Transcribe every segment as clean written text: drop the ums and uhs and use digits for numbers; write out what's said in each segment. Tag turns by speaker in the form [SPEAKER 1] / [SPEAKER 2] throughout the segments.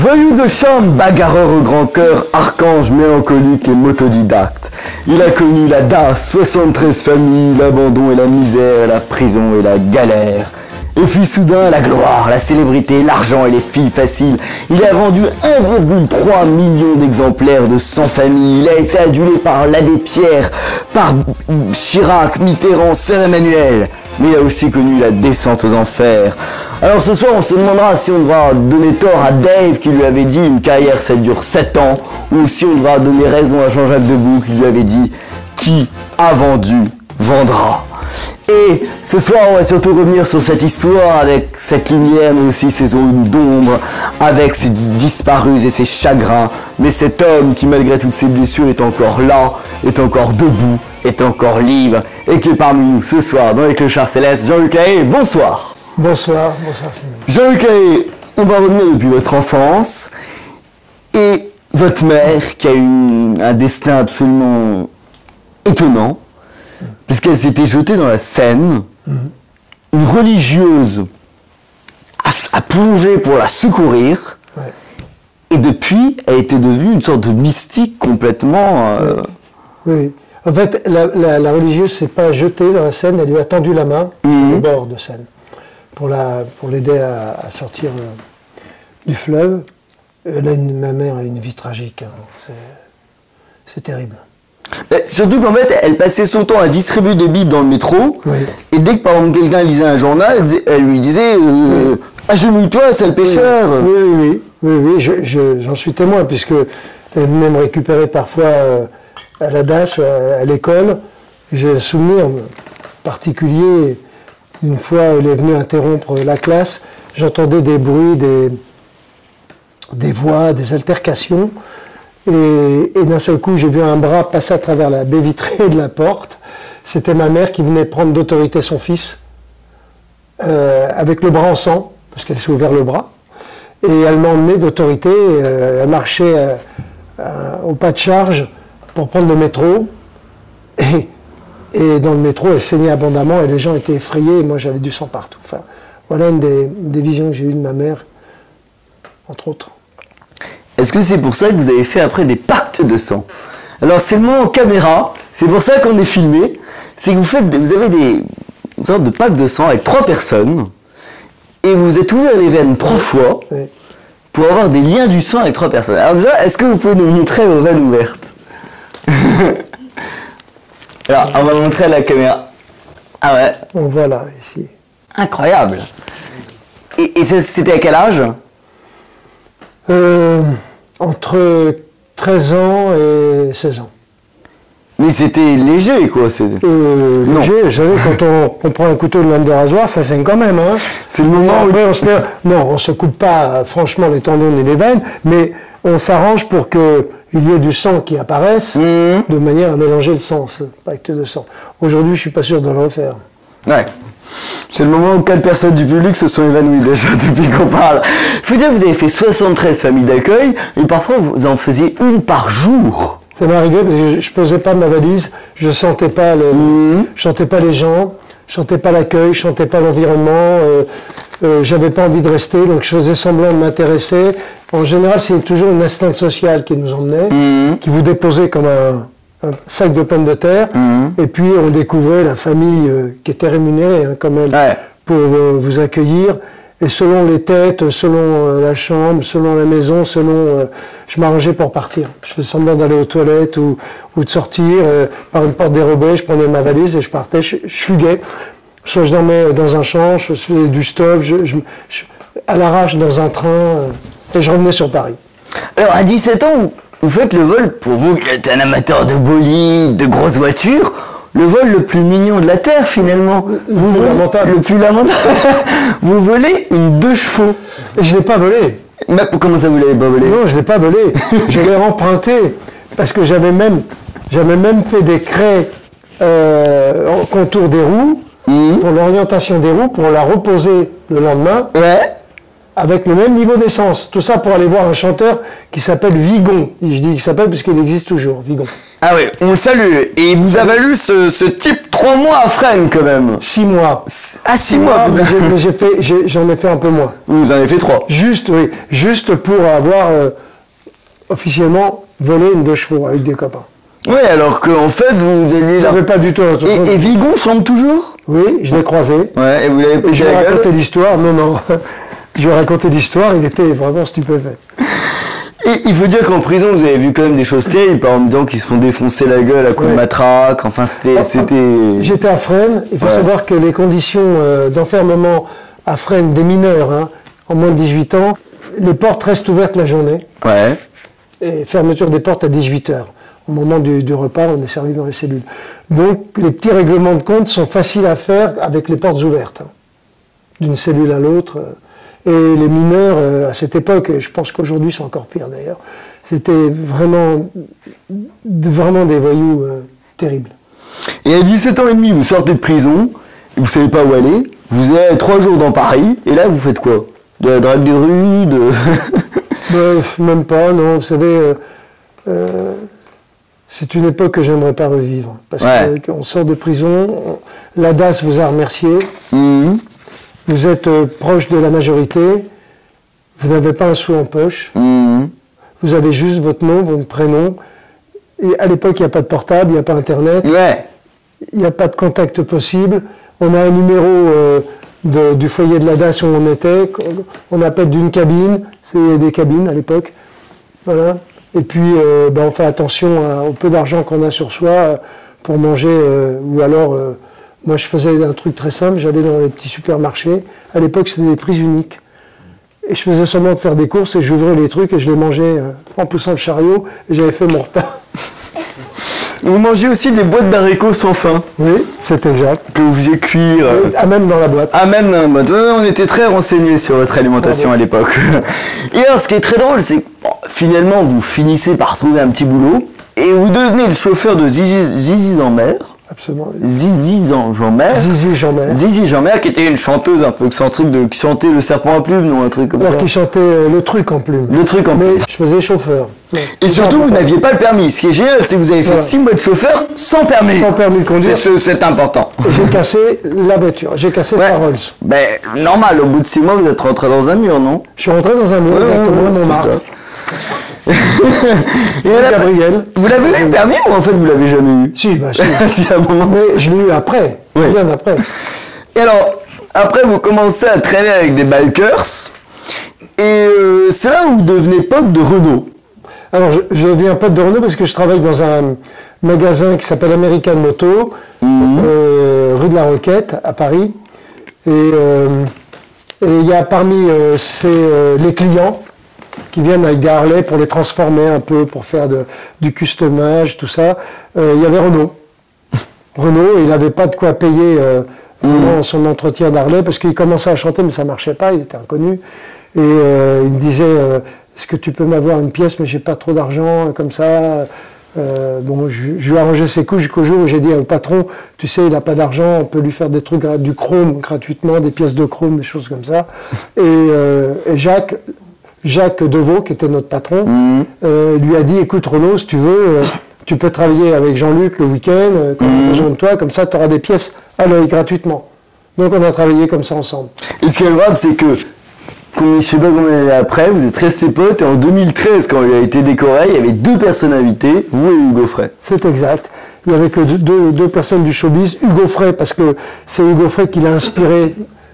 [SPEAKER 1] Voyou de chambre, bagarreur au grand cœur, archange mélancolique et motodidacte. Il a connu la DAS, 73 familles, l'abandon et la misère, la prison et la galère. Et puis soudain, la gloire, la célébrité, l'argent et les filles faciles. Il a vendu 1,3 million d'exemplaires de 100 familles. Il a été adulé par l'abbé Pierre, par Chirac, Mitterrand, Sœur Emmanuel. Mais il a aussi connu la descente aux enfers. Alors ce soir, on se demandera si on devra donner tort à Dave qui lui avait dit une carrière ça dure 7 ans, ou si on devra donner raison à Jean-Jacques Debout qui lui avait dit qui a vendu vendra. Et ce soir, on va surtout revenir sur cette histoire avec cette lumière, mais aussi ses zones d'ombre, avec ses disparus et ses chagrins. Mais cet homme qui, malgré toutes ses blessures, est encore là, est encore debout, est encore libre, et qui est parmi nous ce soir dans les Clochards Célestes. Jean-Luc Lahaye, bonsoir.
[SPEAKER 2] Bonsoir, bonsoir Philippe.
[SPEAKER 1] Jean-Luc Lahaye, on va revenir depuis votre enfance, et votre mère qui a eu un destin absolument étonnant, puisqu'elle s'était jetée dans la Seine, une religieuse a plongé pour la secourir, et depuis, elle était devenue une sorte de mystique complètement...
[SPEAKER 2] Oui. En fait, la religieuse s'est pas jetée dans la Seine, elle lui a tendu la main au bord de Seine, pour l'aider à sortir du fleuve. Ma mère a une vie tragique, hein. C'est terrible.
[SPEAKER 1] Surtout qu'en fait, elle passait son temps à distribuer des bibles dans le métro, et dès que par exemple quelqu'un lisait un journal, elle lui disait agenouille-toi, sale pécheur.
[SPEAKER 2] Oui, j'en suis témoin, puisque elle venait me récupérer parfois à la DAS, à l'école. J'ai un souvenir particulier, une fois elle est venue interrompre la classe, j'entendais des bruits, des voix, des altercations. Et d'un seul coup, j'ai vu un bras passer à travers la baie vitrée de la porte. C'était ma mère qui venait prendre d'autorité son fils, avec le bras en sang, parce qu'elle s'est ouvert le bras. Et elle m'a emmené d'autorité, elle marchait au pas de charge pour prendre le métro. Et dans le métro, elle saignait abondamment et les gens étaient effrayés et moi j'avais du sang partout. Enfin, voilà une des visions que j'ai eues de ma mère, entre autres.
[SPEAKER 1] Est-ce que c'est pour ça que vous avez fait après des pactes de sang? Alors c'est le moment caméra, c'est pour ça qu'on est filmé, c'est que vous avez une sorte de pacte de sang avec 3 personnes, et vous vous êtes ouvert les veines 3 fois, pour avoir des liens du sang avec 3 personnes. Alors déjà, est-ce que vous pouvez nous montrer vos veines ouvertes? Alors, on va montrer à la caméra. Ah ouais.
[SPEAKER 2] On voit là, ici.
[SPEAKER 1] Incroyable. Et c'était à quel âge?
[SPEAKER 2] Entre 13 ans et 16 ans.
[SPEAKER 1] Mais c'était léger, quoi.
[SPEAKER 2] Léger, vous savez, quand on prend un couteau de lame de rasoir, ça saigne quand même. Hein.
[SPEAKER 1] C'est le moment où...
[SPEAKER 2] Après, non, on ne se coupe pas, franchement, les tendons ni les veines, mais on s'arrange pour qu'il y ait du sang qui apparaisse, de manière à mélanger le sang, ce pacte de sang. Aujourd'hui, je ne suis pas sûr de le refaire.
[SPEAKER 1] Ouais. C'est le moment où 4 personnes du public se sont évanouies déjà depuis qu'on parle. Il faut dire que vous avez fait 73 familles d'accueil, et parfois vous en faisiez une par jour.
[SPEAKER 2] Ça m'est arrivé parce que je posais pas ma valise, je sentais pas je sentais pas les gens, je sentais pas l'accueil, je sentais pas l'environnement, j'avais pas envie de rester, donc je faisais semblant de m'intéresser. En général, c'est toujours une instance sociale qui nous emmenait, qui vous déposait comme un sac de pommes de terre, et puis on découvrait la famille qui était rémunérée, hein, quand même, pour vous accueillir. Et selon les têtes, selon la chambre, selon la maison, je m'arrangeais pour partir. Je faisais semblant d'aller aux toilettes ou de sortir par une porte dérobée, je prenais ma valise et je partais, je fuguais. Soit je dormais dans un champ, je faisais du stop, à l'arrache dans un train, et je revenais sur Paris.
[SPEAKER 1] Alors à 17 ans, vous faites le vol, pour vous qui êtes un amateur de bolides, de grosses voitures, le vol le plus mignon de la Terre finalement. Le plus lamentable. Vous volez une 2 chevaux.
[SPEAKER 2] Et je ne l'ai pas volé.
[SPEAKER 1] Mais comment ça vous l'avez pas volé?
[SPEAKER 2] Non, je ne l'ai pas volé. Je l'ai emprunté parce que j'avais même fait des craies au contour des roues, pour l'orientation des roues, pour la reposer le lendemain. Avec le même niveau d'essence. Tout ça pour aller voir un chanteur qui s'appelle Vigon. Je dis qu'il s'appelle parce qu'il existe toujours, Vigon.
[SPEAKER 1] Ah oui, on le salue. Et vous avez valu ce type 3 mois à Fresnes quand même.
[SPEAKER 2] 6 mois.
[SPEAKER 1] Ah, 6 mois.
[SPEAKER 2] Mais j'en ai fait un peu moins.
[SPEAKER 1] Vous en avez fait 3.
[SPEAKER 2] Juste, oui. Juste pour avoir officiellement volé une 2 chevaux avec des copains.
[SPEAKER 1] Oui, alors qu'en fait, vous alliez là.
[SPEAKER 2] Pas du tout.
[SPEAKER 1] Et Vigon chante toujours?
[SPEAKER 2] Oui, je l'ai croisé.
[SPEAKER 1] Ouais, et vous l'avez pété
[SPEAKER 2] Je lui ai
[SPEAKER 1] la
[SPEAKER 2] raconté
[SPEAKER 1] gueule?
[SPEAKER 2] l'histoire. Non. Je lui ai raconté l'histoire, il était vraiment stupéfait.
[SPEAKER 1] Et il faut dire qu'en prison, vous avez vu quand même des choses terribles, par exemple, des gens qui se font défoncer la gueule à coups de matraque, enfin c'était...
[SPEAKER 2] J'étais à Fresnes, il faut savoir que les conditions d'enfermement à Fresnes des mineurs, hein, en moins de 18 ans, les portes restent ouvertes la journée,
[SPEAKER 1] Ouais.
[SPEAKER 2] et fermeture des portes à 18h. Au moment du repas, on est servi dans les cellules. Donc les petits règlements de compte sont faciles à faire avec les portes ouvertes, hein, d'une cellule à l'autre. Et les mineurs, à cette époque, et je pense qu'aujourd'hui c'est encore pire d'ailleurs, c'était vraiment des voyous terribles.
[SPEAKER 1] Et à 17 ans et demi, vous sortez de prison, vous savez pas où aller, vous avez 3 jours dans Paris, et là vous faites quoi? De la drague de rue,
[SPEAKER 2] Même pas, non, vous savez, c'est une époque que j'aimerais pas revivre. Parce qu'on sort de prison, la DAS vous a remercié. Vous êtes proche de la majorité, vous n'avez pas un sou en poche, vous avez juste votre nom, votre prénom, et à l'époque il n'y a pas de portable, il n'y a pas internet, il n'y a pas de contact possible, on a un numéro du foyer de la DAS où on était, on appelle d'une cabine, c'est des cabines à l'époque, voilà, et puis on fait attention au peu d'argent qu'on a sur soi pour manger, ou alors... moi, je faisais un truc très simple, j'allais dans les petits supermarchés. À l'époque, c'était des prix uniques. Et je faisais semblant de faire des courses et j'ouvrais les trucs et je les mangeais en poussant le chariot et j'avais fait mon repas.
[SPEAKER 1] Vous mangez aussi des boîtes d'haricots sans fin.
[SPEAKER 2] Oui, c'est exact.
[SPEAKER 1] Que vous faisiez cuire.
[SPEAKER 2] Ah, même dans la boîte.
[SPEAKER 1] Ah, même dans la boîte. On était très renseignés sur votre alimentation à l'époque. Et alors, ce qui est très drôle, c'est que finalement, vous finissez par trouver un petit boulot et vous devenez le chauffeur de Zizi en mer.
[SPEAKER 2] Absolument.
[SPEAKER 1] Zizi Jean-Mer.
[SPEAKER 2] Zizi Jean-Mer.
[SPEAKER 1] Zizi Jean-Mer, qui était une chanteuse un peu excentrique, qui chantait Le Serpent à plumes, non, un truc comme ça.
[SPEAKER 2] Qui chantait Le Truc en plume.
[SPEAKER 1] Le Truc en plume.
[SPEAKER 2] Mais je faisais chauffeur.
[SPEAKER 1] Et surtout, vous n'aviez pas le permis. Ce qui est génial, c'est que vous avez fait 6 mois de chauffeur sans permis.
[SPEAKER 2] Sans permis de conduire.
[SPEAKER 1] C'est important.
[SPEAKER 2] J'ai cassé la voiture. J'ai cassé sa Rolls.
[SPEAKER 1] Ben, normal, au bout de 6 mois, vous êtes rentré dans un mur, non?
[SPEAKER 2] Je suis rentré dans un mur, exactement, Montmartre.
[SPEAKER 1] Et
[SPEAKER 2] Gabriel.
[SPEAKER 1] Vous l'avez eu le permis ou en fait vous l'avez jamais eu?
[SPEAKER 2] Si, bah si.
[SPEAKER 1] Si, à un moment.
[SPEAKER 2] Mais je l'ai eu après, bien après.
[SPEAKER 1] Et alors, après vous commencez à traîner avec des bikers, et c'est là où vous devenez pote de Renault.
[SPEAKER 2] Alors je deviens pote de Renault parce que je travaille dans un magasin qui s'appelle American Moto, rue de la Roquette, à Paris. Et il y a parmi les clients qui viennent avec des Harley pour les transformer un peu, pour faire du customage, tout ça. Il y avait Renault. Renault, il n'avait pas de quoi payer son entretien d'Harley parce qu'il commençait à chanter mais ça ne marchait pas, il était inconnu. Et il me disait, est-ce que tu peux m'avoir une pièce mais j'ai pas trop d'argent, comme ça. Bon, je lui ai arrangé ses coups jusqu'au jour où j'ai dit au patron, tu sais, il n'a pas d'argent, on peut lui faire des trucs, du chrome gratuitement, des pièces de chrome, des choses comme ça. Et Jacques Deveau, qui était notre patron, lui a dit, écoute Renaud, si tu veux, tu peux travailler avec Jean-Luc le week-end, quand j'ai besoin de toi, comme ça tu auras des pièces à l'œil gratuitement. Donc on a travaillé comme ça ensemble.
[SPEAKER 1] Et ce qui est grave, c'est que, je sais pas combien d'années après, vous êtes restés potes, et en 2013, quand il a été décoré, il y avait 2 personnes invitées, vous et Hugo Frey.
[SPEAKER 2] C'est exact. Il n'y avait que deux personnes du showbiz. Hugo Frey, parce que c'est Hugo Frey qui l'a inspiré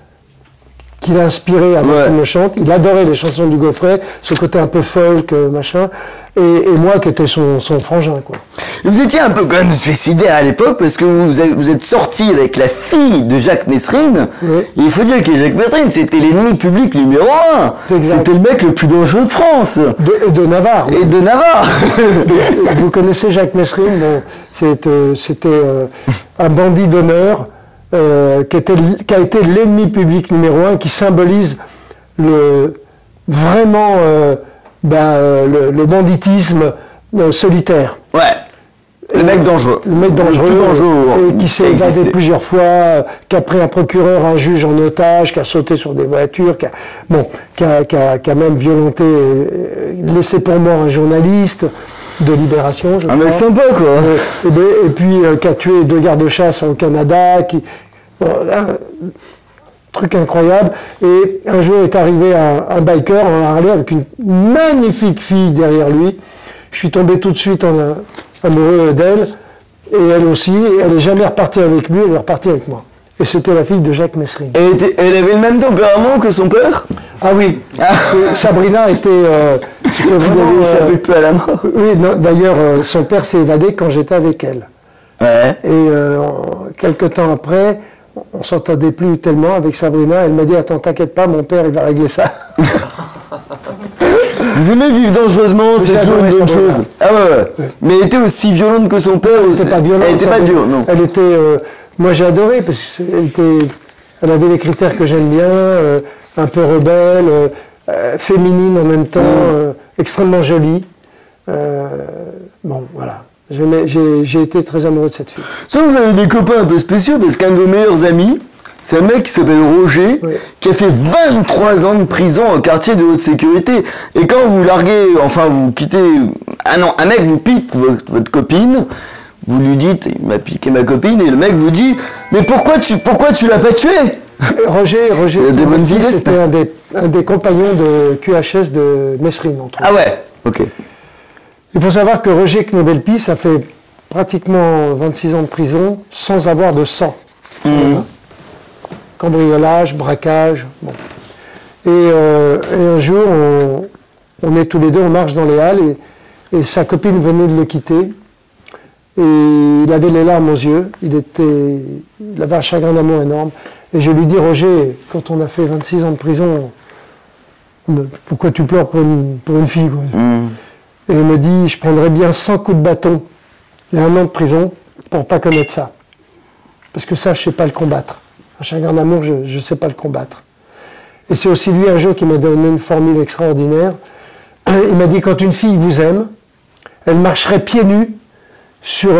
[SPEAKER 2] avant qu'il me chante. Il adorait les chansons d'Hugo Frey, ce côté un peu folk, machin. Et moi qui étais son frangin, quoi.
[SPEAKER 1] Vous étiez un peu quand même suicidaire à l'époque parce que vous êtes sorti avec la fille de Jacques Messrine.
[SPEAKER 2] Oui.
[SPEAKER 1] Et il faut dire que Jacques Messrine, c'était l'ennemi public numéro 1. C'était le mec le plus dangereux de France.
[SPEAKER 2] Et de Navarre.
[SPEAKER 1] Et de Navarre.
[SPEAKER 2] Vous connaissez Jacques Messrine, bon, c'était un bandit d'honneur qui a été l'ennemi public numéro 1, qui symbolise vraiment le banditisme solitaire.
[SPEAKER 1] Ouais. Le mec dangereux.
[SPEAKER 2] Le mec dangereux.
[SPEAKER 1] Le plus dangereux.
[SPEAKER 2] Et qui s'est évadé plusieurs fois, qui a pris un procureur, un juge en otage, qui a sauté sur des voitures, qui a même violenté, laissé pour mort un journaliste. de Libération, je
[SPEAKER 1] Un
[SPEAKER 2] crois.
[SPEAKER 1] mec sympa, quoi.
[SPEAKER 2] Et puis qui a tué 2 gardes-chasse au Canada, un truc incroyable. Et un jour est arrivé un biker en Harley avec une magnifique fille derrière lui. Je suis tombé tout de suite amoureux d'elle, et elle aussi. Elle n'est jamais repartie avec lui, elle est repartie avec moi. Et c'était la fille de Jacques Messrine.
[SPEAKER 1] Elle avait le même tempérament que son père?
[SPEAKER 2] Ah oui, Sabrina était
[SPEAKER 1] Vous
[SPEAKER 2] vraiment,
[SPEAKER 1] avez échappé peu à la mort.
[SPEAKER 2] oui, d'ailleurs, son père s'est évadé quand j'étais avec elle.
[SPEAKER 1] Ouais.
[SPEAKER 2] Et quelques temps après, on s'entendait plus tellement avec Sabrina. Elle m'a dit, attends, t'inquiète pas, mon père, il va régler ça.
[SPEAKER 1] Vous aimez vivre dangereusement, c'est toujours une bonne chose. Ah ouais. Mais elle était aussi violente que son père?
[SPEAKER 2] Elle n'était pas violente.
[SPEAKER 1] Elle n'était pas dure, non.
[SPEAKER 2] Elle était... moi, j'ai adoré, parce qu'elle avait les critères que j'aime bien, un peu rebelle, féminine en même temps, extrêmement jolie. Bon, voilà. J'ai été très amoureux de cette fille.
[SPEAKER 1] Ça, vous avez des copains un peu spéciaux, parce qu'un de vos meilleurs amis, c'est un mec qui s'appelle Roger,
[SPEAKER 2] Oui.
[SPEAKER 1] qui a fait 23 ans de prison en quartier de haute sécurité. Et quand vous larguez, enfin vous quittez, un mec vous pique votre copine, vous lui dites, il m'a piqué ma copine, et le mec vous dit, mais pourquoi tu l'as pas tué?
[SPEAKER 2] Roger,
[SPEAKER 1] Il y a des bonnes idées,
[SPEAKER 2] c'était un des compagnons de QHS de Messrine, entre autres.
[SPEAKER 1] Ah ouais, ok.
[SPEAKER 2] Il faut savoir que Roger Knobelpis a fait pratiquement 26 ans de prison sans avoir de sang. Voilà. Cambriolage, braquage. Bon. Et un jour, on est tous les deux, on marche dans les halles et sa copine venait de le quitter. Et il avait les larmes aux yeux, il avait un chagrin d'amour énorme. Et je lui dis, Roger, quand on a fait 26 ans de prison, pourquoi tu pleures pour une fille, quoi. Et il me dit, je prendrais bien 100 coups de bâton et 1 an de prison pour pas connaître ça. Parce que ça, je sais pas le combattre. Un chagrin d'amour, je sais pas le combattre. Et c'est aussi lui un jour qui m'a donné une formule extraordinaire. Il m'a dit, quand une fille vous aime, elle marcherait pieds nus sur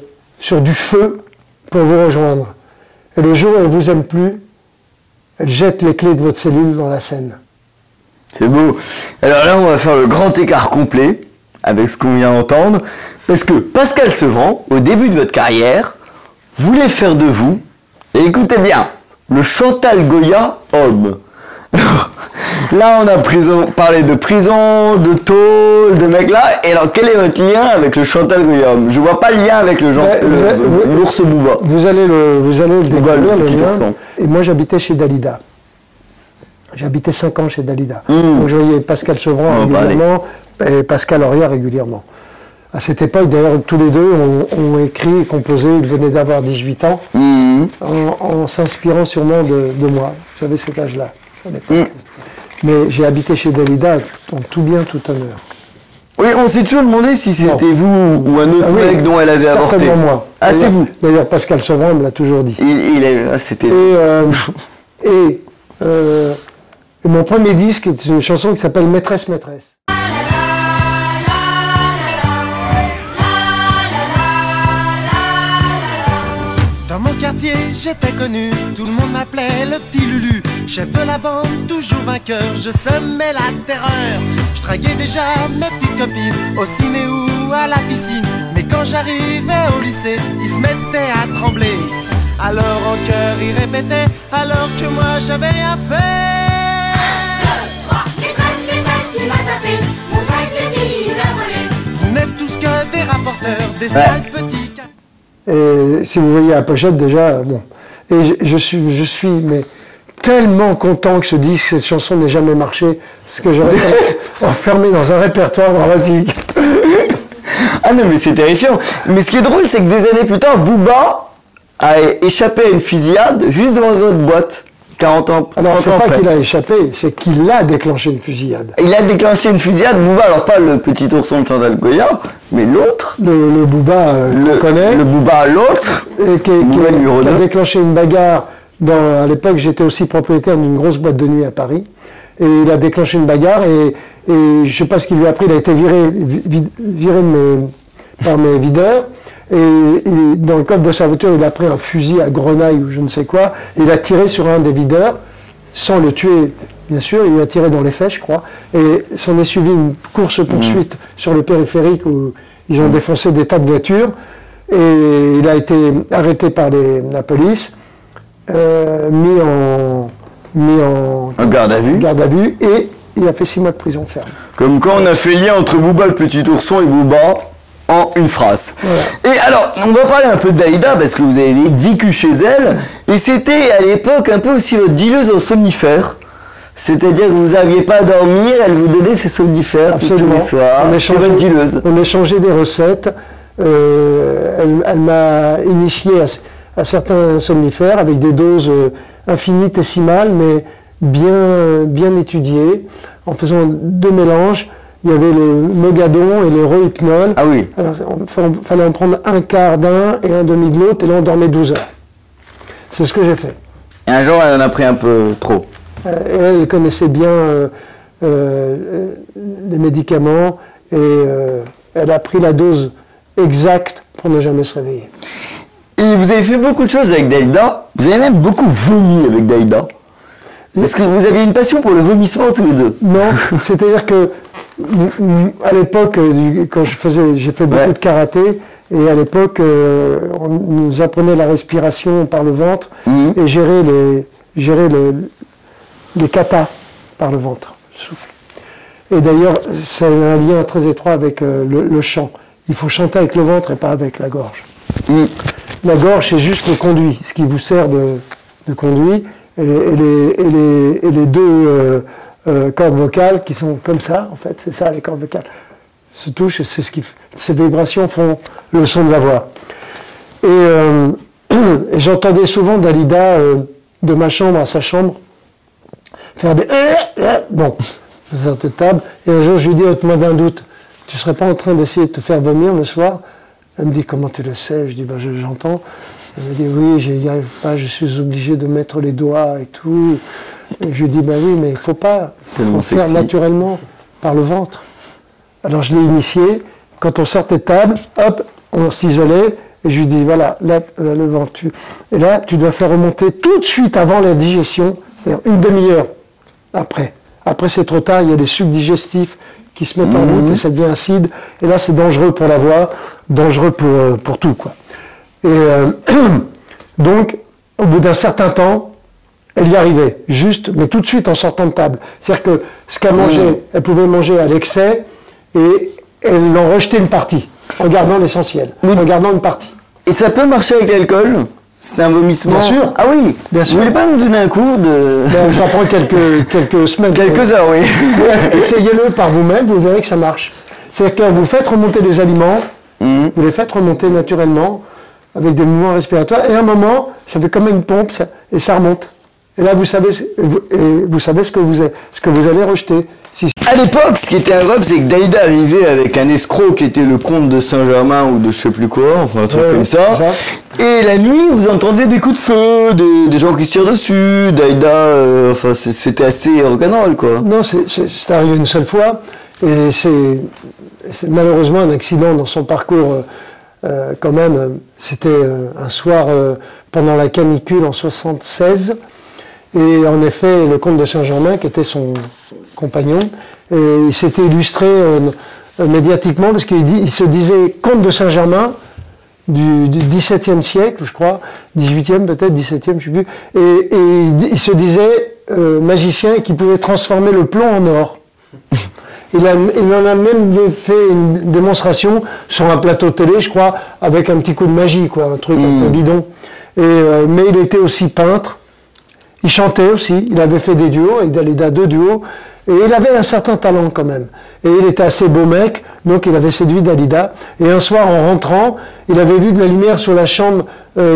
[SPEAKER 2] du feu pour vous rejoindre. Et le jour où elle vous aime plus, elle jette les clés de votre cellule dans la Seine.
[SPEAKER 1] C'est beau. Alors là, on va faire le grand écart complet avec ce qu'on vient d'entendre. Parce que Pascal Sevran, au début de votre carrière, voulait faire de vous, et écoutez bien, le Chantal Goya homme. Alors, là, on a parlé de prison, de tôle, de mecs là. Et alors, quel est votre lien avec le Chantal Goya homme? Je vois pas le lien avec l'ours Booba.
[SPEAKER 2] Vous allez le
[SPEAKER 1] Booba,
[SPEAKER 2] découvrir,
[SPEAKER 1] le petit
[SPEAKER 2] lien.
[SPEAKER 1] ourson.
[SPEAKER 2] Et moi, j'habitais chez Dalida. J'habitais 5 ans chez Dalida. Donc, je voyais Pascal Sevran régulièrement et Pascal Auria régulièrement. À cette époque, d'ailleurs, tous les deux ont écrit et composé. Ils venaient d'avoir 18 ans, en s'inspirant sûrement de moi. J'avais cet âge-là. Mais j'ai habité chez Dalida en tout bien, tout honneur.
[SPEAKER 1] Oui, on s'est toujours demandé si c'était vous ou un autre mec dont elle avait avorté.
[SPEAKER 2] Certainement moi.
[SPEAKER 1] Ah, c'est vous.
[SPEAKER 2] D'ailleurs, Pascal Sevran me l'a toujours dit.
[SPEAKER 1] C'était...
[SPEAKER 2] Et mon premier disque est une chanson qui s'appelle Maîtresse, Maîtresse.
[SPEAKER 3] Dans mon quartier, j'étais connu, tout le monde m'appelait le petit Lulu. Chef de la bande, toujours vainqueur, je semais la terreur. Je draguais déjà mes petites copines, au ciné ou à la piscine. Mais quand j'arrivais au lycée, ils se mettaient à trembler. Alors en chœur, ils répétaient, alors que moi j'avais rien fait. 1, 2, 3, maîtresse, maîtresse, il m'a tapé, mon sac de billes, il a volé. Vous n'êtes tous que des rapporteurs, des sales petits.
[SPEAKER 2] Et si vous voyez la pochette déjà, bon. Et je suis mais tellement content que ce disque, cette chanson n'ait jamais marché, parce que j'aurais été enfermé dans un répertoire dramatique.
[SPEAKER 1] Ah non, mais c'est terrifiant. Mais ce qui est drôle, c'est que des années plus tard, Booba a échappé à une fusillade juste devant votre boîte. 40 ans, 30
[SPEAKER 2] Alors,
[SPEAKER 1] ans
[SPEAKER 2] c'est pas
[SPEAKER 1] après.
[SPEAKER 2] qu'il a échappé, c'est qu'il a déclenché une fusillade.
[SPEAKER 1] Il a déclenché une fusillade, Booba, alors pas le petit ourson de Chantal Goya, mais l'autre.
[SPEAKER 2] Le Booba qu'on connaît.
[SPEAKER 1] Le Booba, l'autre.
[SPEAKER 2] Et qui a déclenché une bagarre. À l'époque, j'étais aussi propriétaire d'une grosse boîte de nuit à Paris. Et il a déclenché une bagarre et je ne sais pas ce qu'il lui a pris. Il a été viré par mes videurs. Et dans le coffre de sa voiture, il a pris un fusil à grenaille ou je ne sais quoi. Et il a tiré sur un des videurs, sans le tuer, bien sûr. Il lui a tiré dans les fesses, je crois. Et s'en est suivi une course-poursuite sur le périphérique où Ils ont défoncé des tas de voitures et il a été arrêté par la police, mis en
[SPEAKER 1] garde à vue.
[SPEAKER 2] Et il a fait 6 mois de prison ferme.
[SPEAKER 1] Comme quand on a fait lien entre Booba le petit ourson et Booba en une phrase.
[SPEAKER 2] Voilà.
[SPEAKER 1] Et alors, on va parler un peu de Dalida parce que vous avez vécu chez elle et c'était à l'époque un peu aussi votre dealeuse en somnifères. C'est-à-dire que vous n'aviez pas à dormir, elle vous donnait ses somnifères tous les soirs. C'était votre dealeuse.
[SPEAKER 2] On échangeait des recettes. Elle m'a initié à certains somnifères avec des doses infinitésimales, mais bien étudiées, en faisant 2 mélanges. Il y avait le Mogadon et le Rohypnol.
[SPEAKER 1] Ah oui.
[SPEAKER 2] Alors, il fallait en prendre un quart d'un et un demi de l'autre, et là on dormait 12 heures. C'est ce que j'ai fait.
[SPEAKER 1] Et un jour, elle en a pris un peu trop.
[SPEAKER 2] Et elle connaissait bien les médicaments, et elle a pris la dose exacte pour ne jamais se réveiller.
[SPEAKER 1] Et vous avez fait beaucoup de choses avec Dalida. Vous avez même beaucoup vomi avec Dalida. Est-ce que vous aviez une passion pour le vomissement tous les deux?
[SPEAKER 2] Non, c'est-à-dire que à l'époque, quand j'ai fait beaucoup de karaté, et à l'époque, on nous apprenait la respiration par le ventre et gérer les katas par le ventre, le souffle. Et d'ailleurs, c'est un lien très étroit avec le chant. Il faut chanter avec le ventre et pas avec la gorge. La gorge, c'est juste le conduit, ce qui vous sert de conduit. Et les 2 cordes vocales qui sont comme ça, en fait, c'est ça, les cordes vocales se touchent, et c'est ces vibrations font le son de la voix. Et j'entendais souvent Dalida, de ma chambre à sa chambre, faire des... Bon, je sortais de table, et un jour je lui dis, ôte-moi d'un doute, tu serais pas en train d'essayer de te faire vomir le soir? Elle me dit, comment tu le sais? Je dis, bah, j'entends. Elle me dit, oui, j'y arrive pas, je suis obligé de mettre les doigts et tout. Et je lui dis, bah oui, mais il faut pas. Il faut faire naturellement, par le ventre. Alors je l'ai initié. Quand on sortait de table, hop, on s'isolait. Et je lui dis, voilà, là le ventre. Et là, tu dois faire remonter tout de suite avant la digestion, c'est-à-dire une demi-heure après. Après, c'est trop tard, il y a des sucs digestifs qui se mettent en route et ça devient acide. Et là, c'est dangereux pour la voix, dangereux pour tout, quoi. Et donc, au bout d'un certain temps, elle y arrivait, juste, mais tout de suite en sortant de table. C'est-à-dire que ce qu'elle mangeait, elle pouvait manger à l'excès et elle en rejetait une partie, en gardant l'essentiel, en gardant une partie.
[SPEAKER 1] Et ça peut marcher avec l'alcool? C'est un vomissement?
[SPEAKER 2] Bien sûr.
[SPEAKER 1] Ah oui,
[SPEAKER 2] bien sûr.
[SPEAKER 1] Vous voulez pas nous donner un cours de...
[SPEAKER 2] Ben, ça prend quelques semaines.
[SPEAKER 1] Quelques heures, oui.
[SPEAKER 2] Essayez-le par vous-même, vous verrez que ça marche. C'est-à-dire que vous faites remonter les aliments, vous les faites remonter naturellement, avec des mouvements respiratoires, et à un moment, ça fait comme une pompe, et ça remonte. Et là, vous savez ce que vous allez rejeter.
[SPEAKER 1] À l'époque, ce qui était incroyable, c'est que Dalida arrivait avec un escroc qui était le comte de Saint-Germain ou de je sais plus quoi, enfin un truc comme ça. Et la nuit, vous entendez des coups de feu, des gens qui se tirent dessus. Dalida, enfin, c'était assez rock'n'roll, quoi.
[SPEAKER 2] Non, c'est arrivé une seule fois, et c'est malheureusement un accident dans son parcours. Quand même, c'était un soir pendant la canicule en 76. Et en effet, le comte de Saint-Germain, qui était son compagnon, et il s'était illustré médiatiquement parce qu'il se disait comte de Saint-Germain du XVIIe siècle, je crois, XVIIIe peut-être, XVIIe, je ne sais plus, et il se disait magicien qui pouvait transformer le plomb en or. Il en a même fait une démonstration sur un plateau télé, je crois, avec un petit coup de magie, quoi, un truc un peu bidon. Mais il était aussi peintre. Il chantait aussi, il avait fait des duos avec Dalida, 2 duos, et il avait un certain talent quand même. Et il était assez beau mec, donc il avait séduit Dalida. Et un soir, en rentrant, il avait vu de la lumière sur la chambre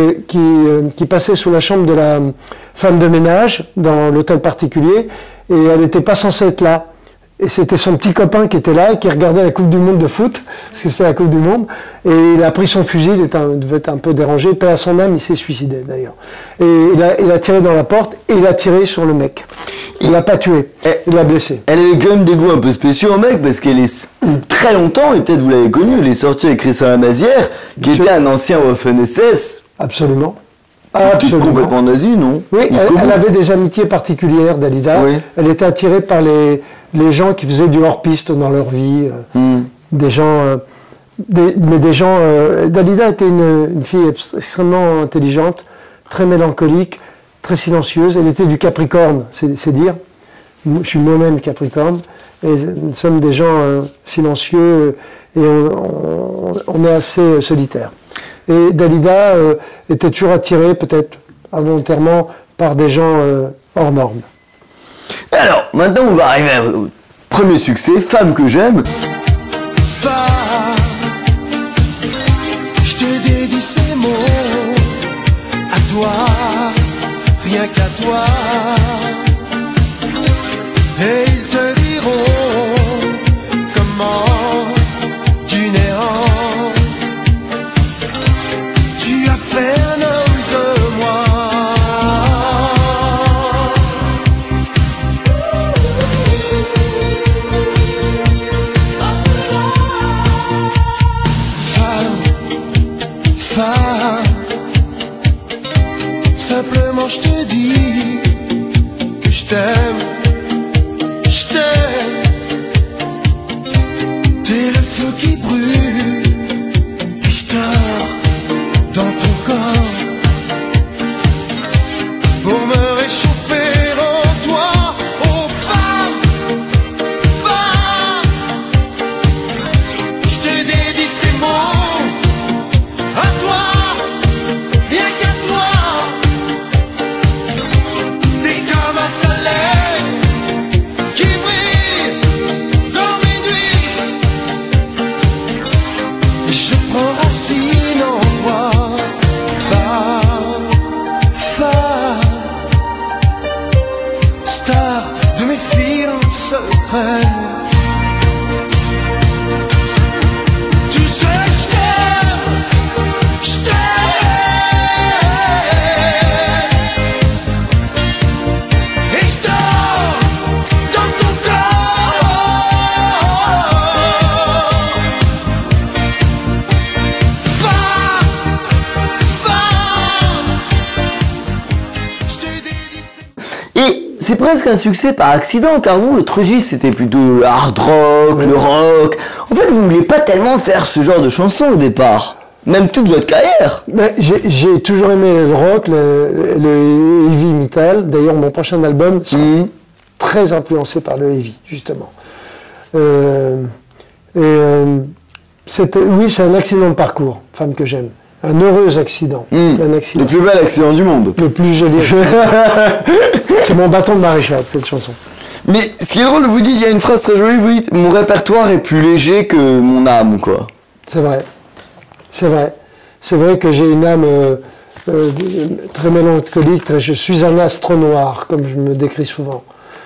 [SPEAKER 2] qui passait sous la chambre de la femme de ménage dans l'hôtel particulier, et elle n'était pas censée être là. Et c'était son petit copain qui était là et qui regardait la Coupe du Monde de foot, parce que c'était la Coupe du Monde. Et il a pris son fusil, il devait être un peu dérangé, paix à son âme, il s'est suicidé d'ailleurs. Et il a tiré dans la porte et il a tiré sur le mec. Il l'a pas tué, il l'a blessé.
[SPEAKER 1] Elle avait quand même des goûts un peu spéciaux au mec, parce qu'elle est très longtemps, et peut-être vous l'avez connue, elle est sortie avec Christian Lamazière, qui était un ancien Waffen-SS.
[SPEAKER 2] Absolument.
[SPEAKER 1] Absolument. Complètement nazi, non?
[SPEAKER 2] Oui, elle avait des amitiés particulières, Dalida. Oui. Elle était attirée par les gens qui faisaient du hors-piste dans leur vie, des gens mais des gens... Dalida était une fille extrêmement intelligente, très mélancolique, très silencieuse. Elle était du Capricorne, c'est dire. Je suis moi-même Capricorne. Et nous sommes des gens silencieux et on est assez solitaires. Et Dalida était toujours attirée, peut-être involontairement, par des gens hors normes.
[SPEAKER 1] Alors, maintenant on va arriver au premier succès, Femme que j'aime.
[SPEAKER 3] Je te dédie ces mots à toi, rien qu'à toi. Et ils te diront comment du néant tu as fait un homme de moi. Simplement je te dis que je t'aime, je t'aime. T'es le feu qui brûle, et je dors dans ton corps pour me réchauffer en toi. Oh femme, femme, je te dédie ces mots à toi, rien qu'à toi. T'es comme un soleil qui brille dans mes nuits. Et je prends racine en toi. Femme, femme, star de mes films secrets. Tu sais que je t'aime, je t'aime. Et je dors dans ton corps. Femme, femme, je te dédie ces...
[SPEAKER 1] Et c'est presque un succès par accident, car vous, votre registre, c'était plutôt le hard rock, le rock. En fait, vous vouliez pas tellement faire ce genre de chansons au départ, même toute votre carrière.
[SPEAKER 2] Mais j'ai toujours aimé le rock, le heavy metal. D'ailleurs, mon prochain album sera très influencé par le heavy, justement. Oui, c'est un accident de parcours, Femme que j'aime. Un heureux accident. Un accident.
[SPEAKER 1] Le plus bel accident du monde.
[SPEAKER 2] Le plus joli. C'est mon bâton de maréchal, cette chanson.
[SPEAKER 1] Mais ce qui est drôle, vous dites, il y a une phrase très jolie, vous dites, mon répertoire est plus léger que mon âme, quoi.
[SPEAKER 2] C'est vrai. C'est vrai. C'est vrai que j'ai une âme très mélancolique. Je suis un astre noir, comme je me décris souvent.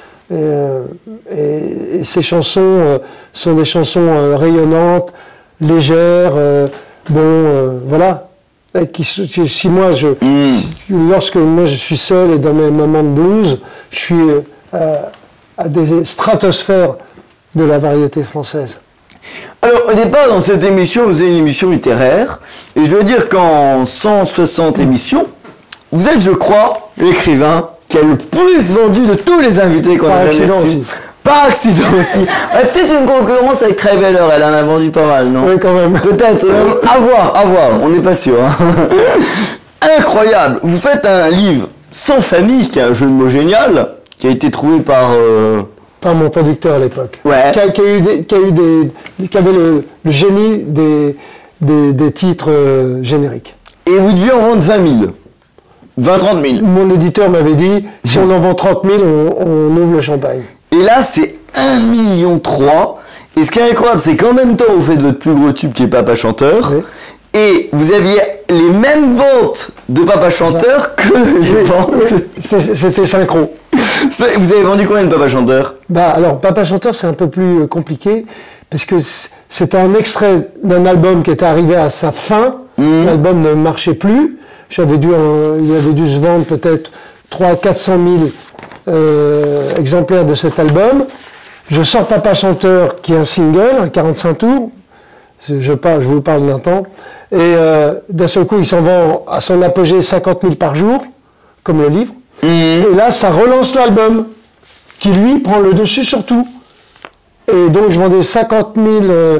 [SPEAKER 2] Et ces chansons sont des chansons rayonnantes, légères, voilà. Et si moi, lorsque moi je suis seul et dans mes moments de blues, je suis à des stratosphères de la variété française.
[SPEAKER 1] Alors, au départ, dans cette émission, vous avez une émission littéraire, et je dois dire qu'en 160 émissions, vous êtes, je crois, l'écrivain qui a le plus vendu de tous les invités qu'on a jamais reçus. Par accident aussi. Peut-être une concurrence avec Traveller, elle en a vendu pas mal, non?
[SPEAKER 2] Oui, quand même.
[SPEAKER 1] Peut-être. À voir, on n'est pas sûr. Hein. Incroyable. Vous faites un livre sans famille, qui est un jeu de mots génial, qui a été trouvé par
[SPEAKER 2] mon producteur à l'époque.
[SPEAKER 1] Ouais.
[SPEAKER 2] Qui avait le génie des titres génériques.
[SPEAKER 1] Et vous deviez en vendre 20 000. 20-30 000.
[SPEAKER 2] Mon éditeur m'avait dit, si on en vend 30 000, on ouvre le champagne.
[SPEAKER 1] Et là, c'est 1,3 million. Et ce qui est incroyable, c'est qu'en même temps, vous faites votre plus gros tube qui est Papa Chanteur. Oui. Et vous aviez les mêmes ventes de Papa Chanteur que les ventes.
[SPEAKER 2] C'était synchro.
[SPEAKER 1] Vous avez vendu combien de Papa Chanteur?
[SPEAKER 2] Alors, Papa Chanteur, c'est un peu plus compliqué, parce que c'était un extrait d'un album qui était arrivé à sa fin. L'album ne marchait plus. Il avait dû se vendre peut-être 300 000 exemplaires de cet album. Je sors Papa Chanteur, qui est un single, un 45 tours. Je vous parle d'un temps. Et d'un seul coup, il s'en vend à son apogée 50 000 par jour, comme le livre. Et là, ça relance l'album, qui lui prend le dessus sur tout. Et donc, je vendais 50 000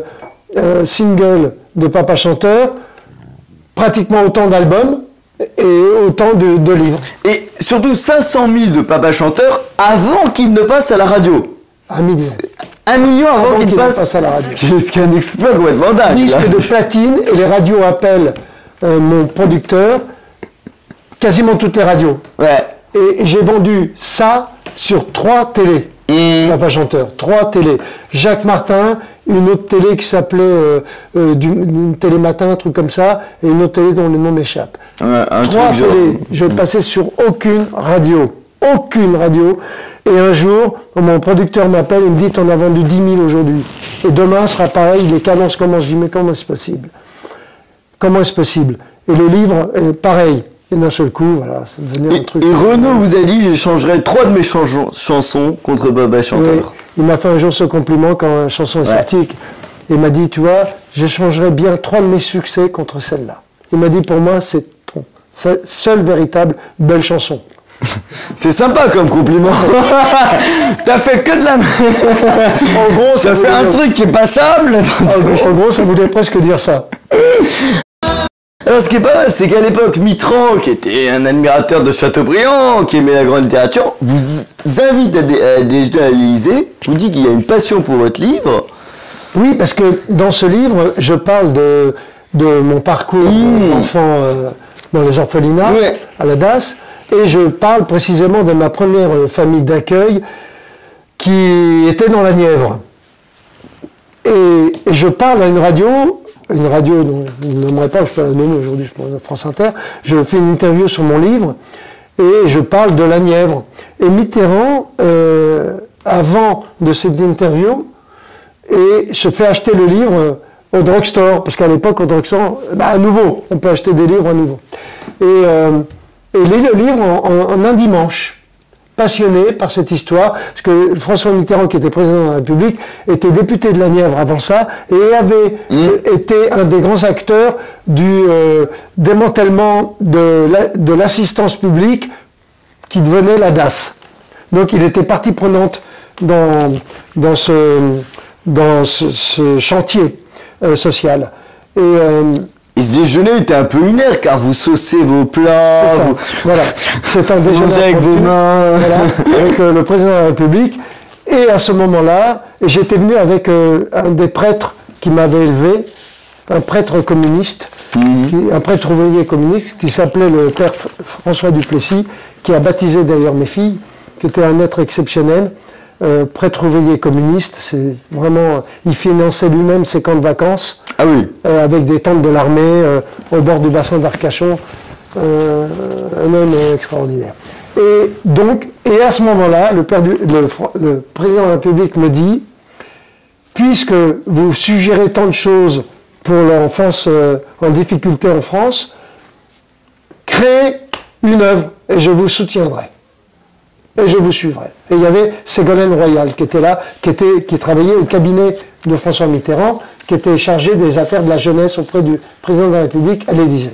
[SPEAKER 2] singles de Papa Chanteur, pratiquement autant d'albums et autant de livres.
[SPEAKER 1] Et surtout 500 000 de Papa Chanteur avant qu'il ne passe à la radio.
[SPEAKER 2] 1 million.
[SPEAKER 1] 1 million avant qu'il passe
[SPEAKER 2] à la radio.
[SPEAKER 1] Ce qui est un exploit complètement dingue.
[SPEAKER 2] Disque de platine, et les radios appellent mon producteur, quasiment toutes les radios.
[SPEAKER 1] Ouais.
[SPEAKER 2] Et j'ai vendu ça sur 3 télés. Papa Chanteur, 3 télés. Jacques Martin, une autre télé qui s'appelait une télé matin, un truc comme ça, et une autre télé dont le nom m'échappe.
[SPEAKER 1] 3
[SPEAKER 2] télés. Je passais sur aucune radio. Aucune radio. Et un jour, mon producteur m'appelle et me dit, on a vendu 10 000 aujourd'hui. Et demain sera pareil, les cadences commencent. Je dis, mais comment c'est possible? Comment est-ce possible? Et le livre est pareil. Et d'un seul coup, voilà, ça devenait un truc.
[SPEAKER 1] Et Renaud vous a dit, j'échangerai 3 de mes chansons contre Papa Chanteur.
[SPEAKER 2] Oui, il m'a fait un jour ce compliment quand la chanson est sortie. Il m'a dit, tu vois, j'échangerai bien 3 de mes succès contre celle-là. Il m'a dit, pour moi, c'est ton seule véritable belle chanson.
[SPEAKER 1] C'est sympa comme compliment. T'as fait que de la...
[SPEAKER 2] En gros,
[SPEAKER 1] ça fait un truc qui est passable.
[SPEAKER 2] En gros, ça voulait presque dire ça.
[SPEAKER 1] Alors ce qui est pas mal, c'est qu'à l'époque, Mitterrand, qui était un admirateur de Chateaubriand, qui aimait la grande littérature, vous invite à déjeuner à l'Élysée, vous dit qu'il y a une passion pour votre livre.
[SPEAKER 2] Oui, parce que dans ce livre, je parle de mon parcours d'enfant dans les orphelinats, à la DAS, et je parle précisément de ma première famille d'accueil qui était dans la Nièvre. Et je parle à une radio dont je ne nommerai pas, je peux la nommer aujourd'hui, je pense, France Inter. Je fais une interview sur mon livre et je parle de la Nièvre. Et Mitterrand, avant de cette interview, se fait acheter le livre au drugstore, parce qu'à l'époque, au drugstore, à nouveau, on peut acheter des livres à nouveau. Et lit le livre en un dimanche. Passionné par cette histoire, parce que François Mitterrand, qui était président de la République, était député de la Nièvre avant ça, et avait été un des grands acteurs du démantèlement de l'assistance publique qui devenait la DAS. Donc il était partie prenante dans ce chantier social.
[SPEAKER 1] Et ce déjeuner était un peu lunaire, car vous saucez vos plats,
[SPEAKER 2] voilà, c'est un déjeuner
[SPEAKER 1] avec vos mains,
[SPEAKER 2] voilà, avec le président de la République. Et à ce moment-là, j'étais venu avec un des prêtres qui m'avait élevé, un prêtre communiste, un prêtre ouvrier communiste, qui s'appelait le père François Duplessis, qui a baptisé d'ailleurs mes filles, qui était un être exceptionnel. Prêtre ouvrier communiste, c'est vraiment, il finançait lui-même ses camps de vacances, avec des tentes de l'armée au bord du bassin d'Arcachon, un homme extraordinaire. Et à ce moment-là, le président de la République me dit, puisque vous suggérez tant de choses pour l'enfance en difficulté en France, créez une œuvre et je vous soutiendrai. Et je vous suivrai. Et il y avait Ségolène Royal qui était là, qui travaillait au cabinet de François Mitterrand, qui était chargé des affaires de la jeunesse auprès du président de la République à l'Élysée.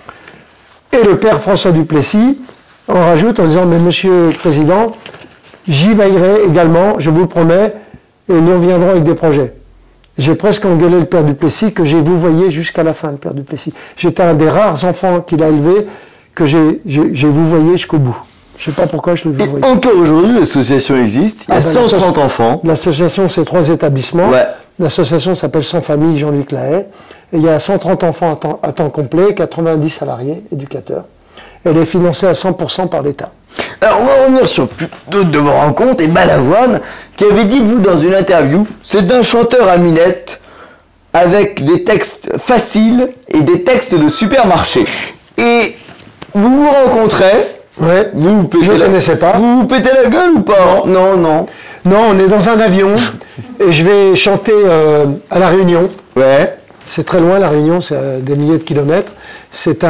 [SPEAKER 2] Et le père François Duplessis en rajoute en disant, mais monsieur le président, j'y veillerai également, je vous le promets, et nous reviendrons avec des projets. J'ai presque engueulé le père Duplessis, que j'ai vouvoyé jusqu'à la fin, le père Duplessis. J'étais un des rares enfants qu'il a élevés, que j'ai vouvoyé jusqu'au bout. Je ne sais pas pourquoi je le vouvoyais.
[SPEAKER 1] Et encore aujourd'hui, l'association existe, il y a 130 enfants.
[SPEAKER 2] L'association, c'est 3 établissements.
[SPEAKER 1] Ouais.
[SPEAKER 2] L'association s'appelle Sans Famille Jean-Luc Lahaye. Et il y a 130 enfants à temps complet, 90 salariés, éducateurs. Elle est financée à 100% par l'État.
[SPEAKER 1] Alors, on va revenir sur d'autres de vos rencontres. Et Balavoine, qui avait dit de vous dans une interview, c'est un chanteur à minette, avec des textes faciles et des textes de supermarché. Et vous vous rencontrez,
[SPEAKER 2] ouais,
[SPEAKER 1] vous
[SPEAKER 2] je ne connaissais pas.
[SPEAKER 1] Vous pétez la gueule ou pas? Non, non.
[SPEAKER 2] Non, on est dans un avion, et je vais chanter à La Réunion.
[SPEAKER 1] Ouais.
[SPEAKER 2] C'est très loin, La Réunion, c'est à des milliers de kilomètres. C'est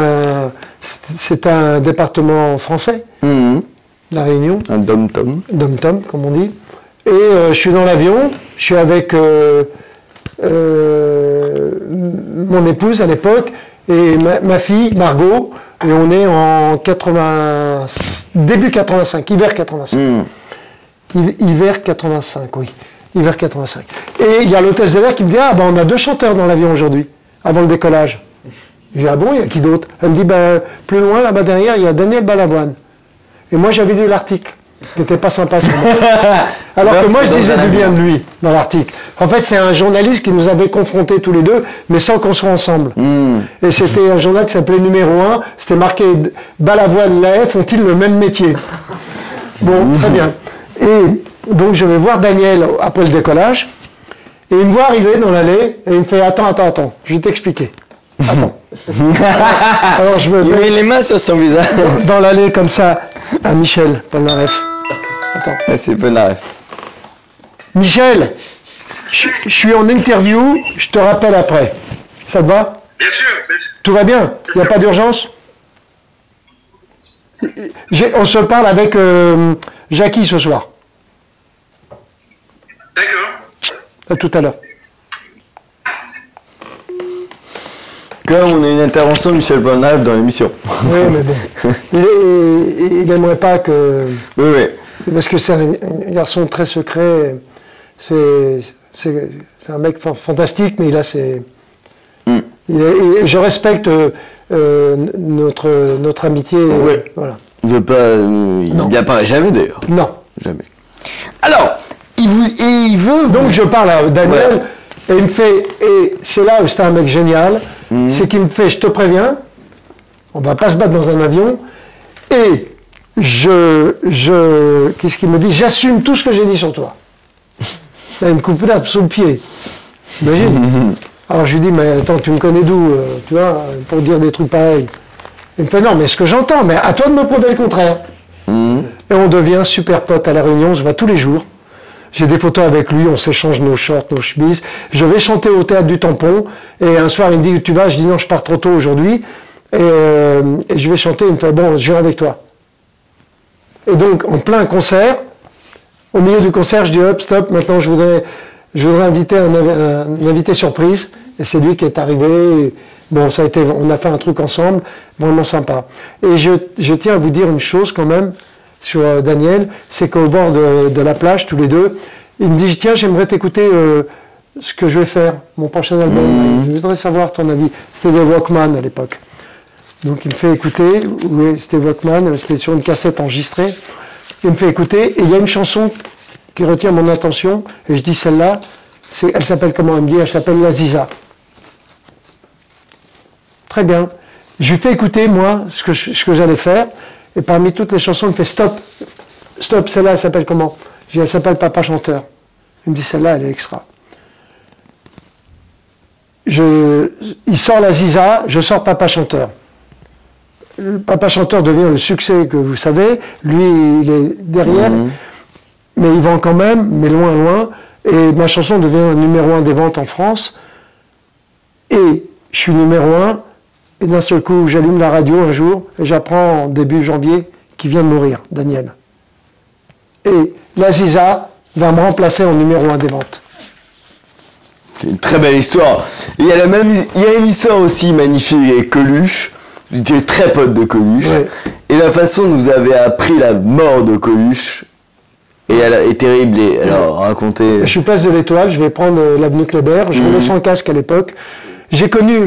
[SPEAKER 2] un département français, La Réunion.
[SPEAKER 1] Un dom-tom.
[SPEAKER 2] Dom-tom, comme on dit. Et je suis dans l'avion, je suis avec mon épouse à l'époque, et ma fille, Margot, et on est en début 85, hiver 85. Hiver 85, oui. Hiver 85. Et il y a l'hôtesse de l'air qui me dit, ah ben on a 2 chanteurs dans l'avion aujourd'hui, avant le décollage. Je dis, ah bon, il y a qui d'autre? Elle me dit, ben plus loin, là-bas derrière, il y a Daniel Balavoine. Et moi j'avais lu l'article, qui n'était pas sympa sur moi. Alors que moi je disais du bien de lui, dans l'article. En fait c'est un journaliste qui nous avait confrontés tous les deux, mais sans qu'on soit ensemble. Et c'était un journal qui s'appelait Numéro 1, c'était marqué, Balavoine, Lahaye font-ils le même métier? Bon, très bien. Et donc je vais voir Daniel après le décollage, et il me voit arriver dans l'allée, et il me fait, attends, je vais t'expliquer. Attends. Alors je me
[SPEAKER 1] Il met les mains sur son visage.
[SPEAKER 2] dans l'allée comme ça, à Michel Polnareff. Attends.
[SPEAKER 1] Ah, c'est Polnareff.
[SPEAKER 2] Michel, je suis en interview, je te rappelle après. Ça te va?
[SPEAKER 4] Bien sûr.
[SPEAKER 2] Tout va bien? Il n'y a pas d'urgence? On se parle avec Jackie ce soir.
[SPEAKER 4] D'accord.
[SPEAKER 2] À tout à l'heure.
[SPEAKER 1] Comme on a une intervention de Michel Polnareff dans l'émission.
[SPEAKER 2] Oui, mais bon. Il n'aimerait pas que...
[SPEAKER 1] Oui.
[SPEAKER 2] Parce que c'est un garçon très secret. C'est un mec fantastique, mais je respecte notre amitié.
[SPEAKER 1] Oui.
[SPEAKER 2] Voilà.
[SPEAKER 1] Il veut pas... il n'y apparaît jamais d'ailleurs.
[SPEAKER 2] Non.
[SPEAKER 1] Jamais. Alors, il veut...
[SPEAKER 2] Donc je parle à Daniel,
[SPEAKER 1] Voilà.
[SPEAKER 2] et il me fait... Et c'est là où c'est un mec génial, c'est qu'il me fait, je te préviens, on va pas se battre dans un avion, et qu'est-ce qu'il me dit? J'assume tout ce que j'ai dit sur toi. Là, il me coupe là, sous le pied. Imagine. Alors je lui dis, mais attends, tu me connais d'où, tu vois, pour dire des trucs pareils? Il me fait, non, mais ce que j'entends, mais à toi de me prouver le contraire. Et on devient super potes à La Réunion, on se voit tous les jours. J'ai des photos avec lui, on s'échange nos shorts, nos chemises. Je vais chanter au théâtre du Tampon, et un soir il me dit, où tu vas? Je dis, non, je pars trop tôt aujourd'hui, et je vais chanter, il me fait, bon, je viens avec toi. Et donc, en plein concert, au milieu du concert, je dis, hop, stop, maintenant je voudrais inviter un invité surprise, et c'est lui qui est arrivé. Bon, on a fait un truc ensemble, vraiment sympa. Et je tiens à vous dire une chose quand même sur Daniel, c'est qu'au bord de la plage, tous les deux, il me dit, tiens, j'aimerais t'écouter ce que je vais faire, mon prochain album. Je voudrais savoir ton avis. C'était des Walkman à l'époque. Donc il me fait écouter, oui, c'était Walkman, c'était sur une cassette enregistrée. Il me fait écouter, et il y a une chanson qui retient mon attention, et je dis celle-là, elle s'appelle comment? Elle me dit, elle s'appelle La Ziza. Très bien. Je lui fais écouter, moi, ce que j'allais faire, et parmi toutes les chansons, il me fait stop. Stop, celle-là, elle s'appelle comment? Je dis, elle s'appelle Papa Chanteur. Il me dit, celle-là, elle est extra. Il sort La Ziza, je sors Papa Chanteur. Papa Chanteur devient le succès que vous savez. Lui, il est derrière, mais il vend quand même, mais loin, loin. Et ma chanson devient un numéro 1 des ventes en France. Et je suis numéro 1. Et d'un seul coup, j'allume la radio un jour et j'apprends en début janvier qu'il vient de mourir, Daniel. Et La Ziza va me remplacer en numéro 1 des ventes.
[SPEAKER 1] C'est une très belle histoire. Et il y a une histoire aussi magnifique avec Coluche. Vous étiez très pote de Coluche.
[SPEAKER 2] Ouais.
[SPEAKER 1] Et la façon dont vous avez appris la mort de Coluche est terrible. Et alors, racontez...
[SPEAKER 2] Je suis place de l'Étoile, je vais prendre l'avenue Kléber. Je roulais sans casque à l'époque. J'ai connu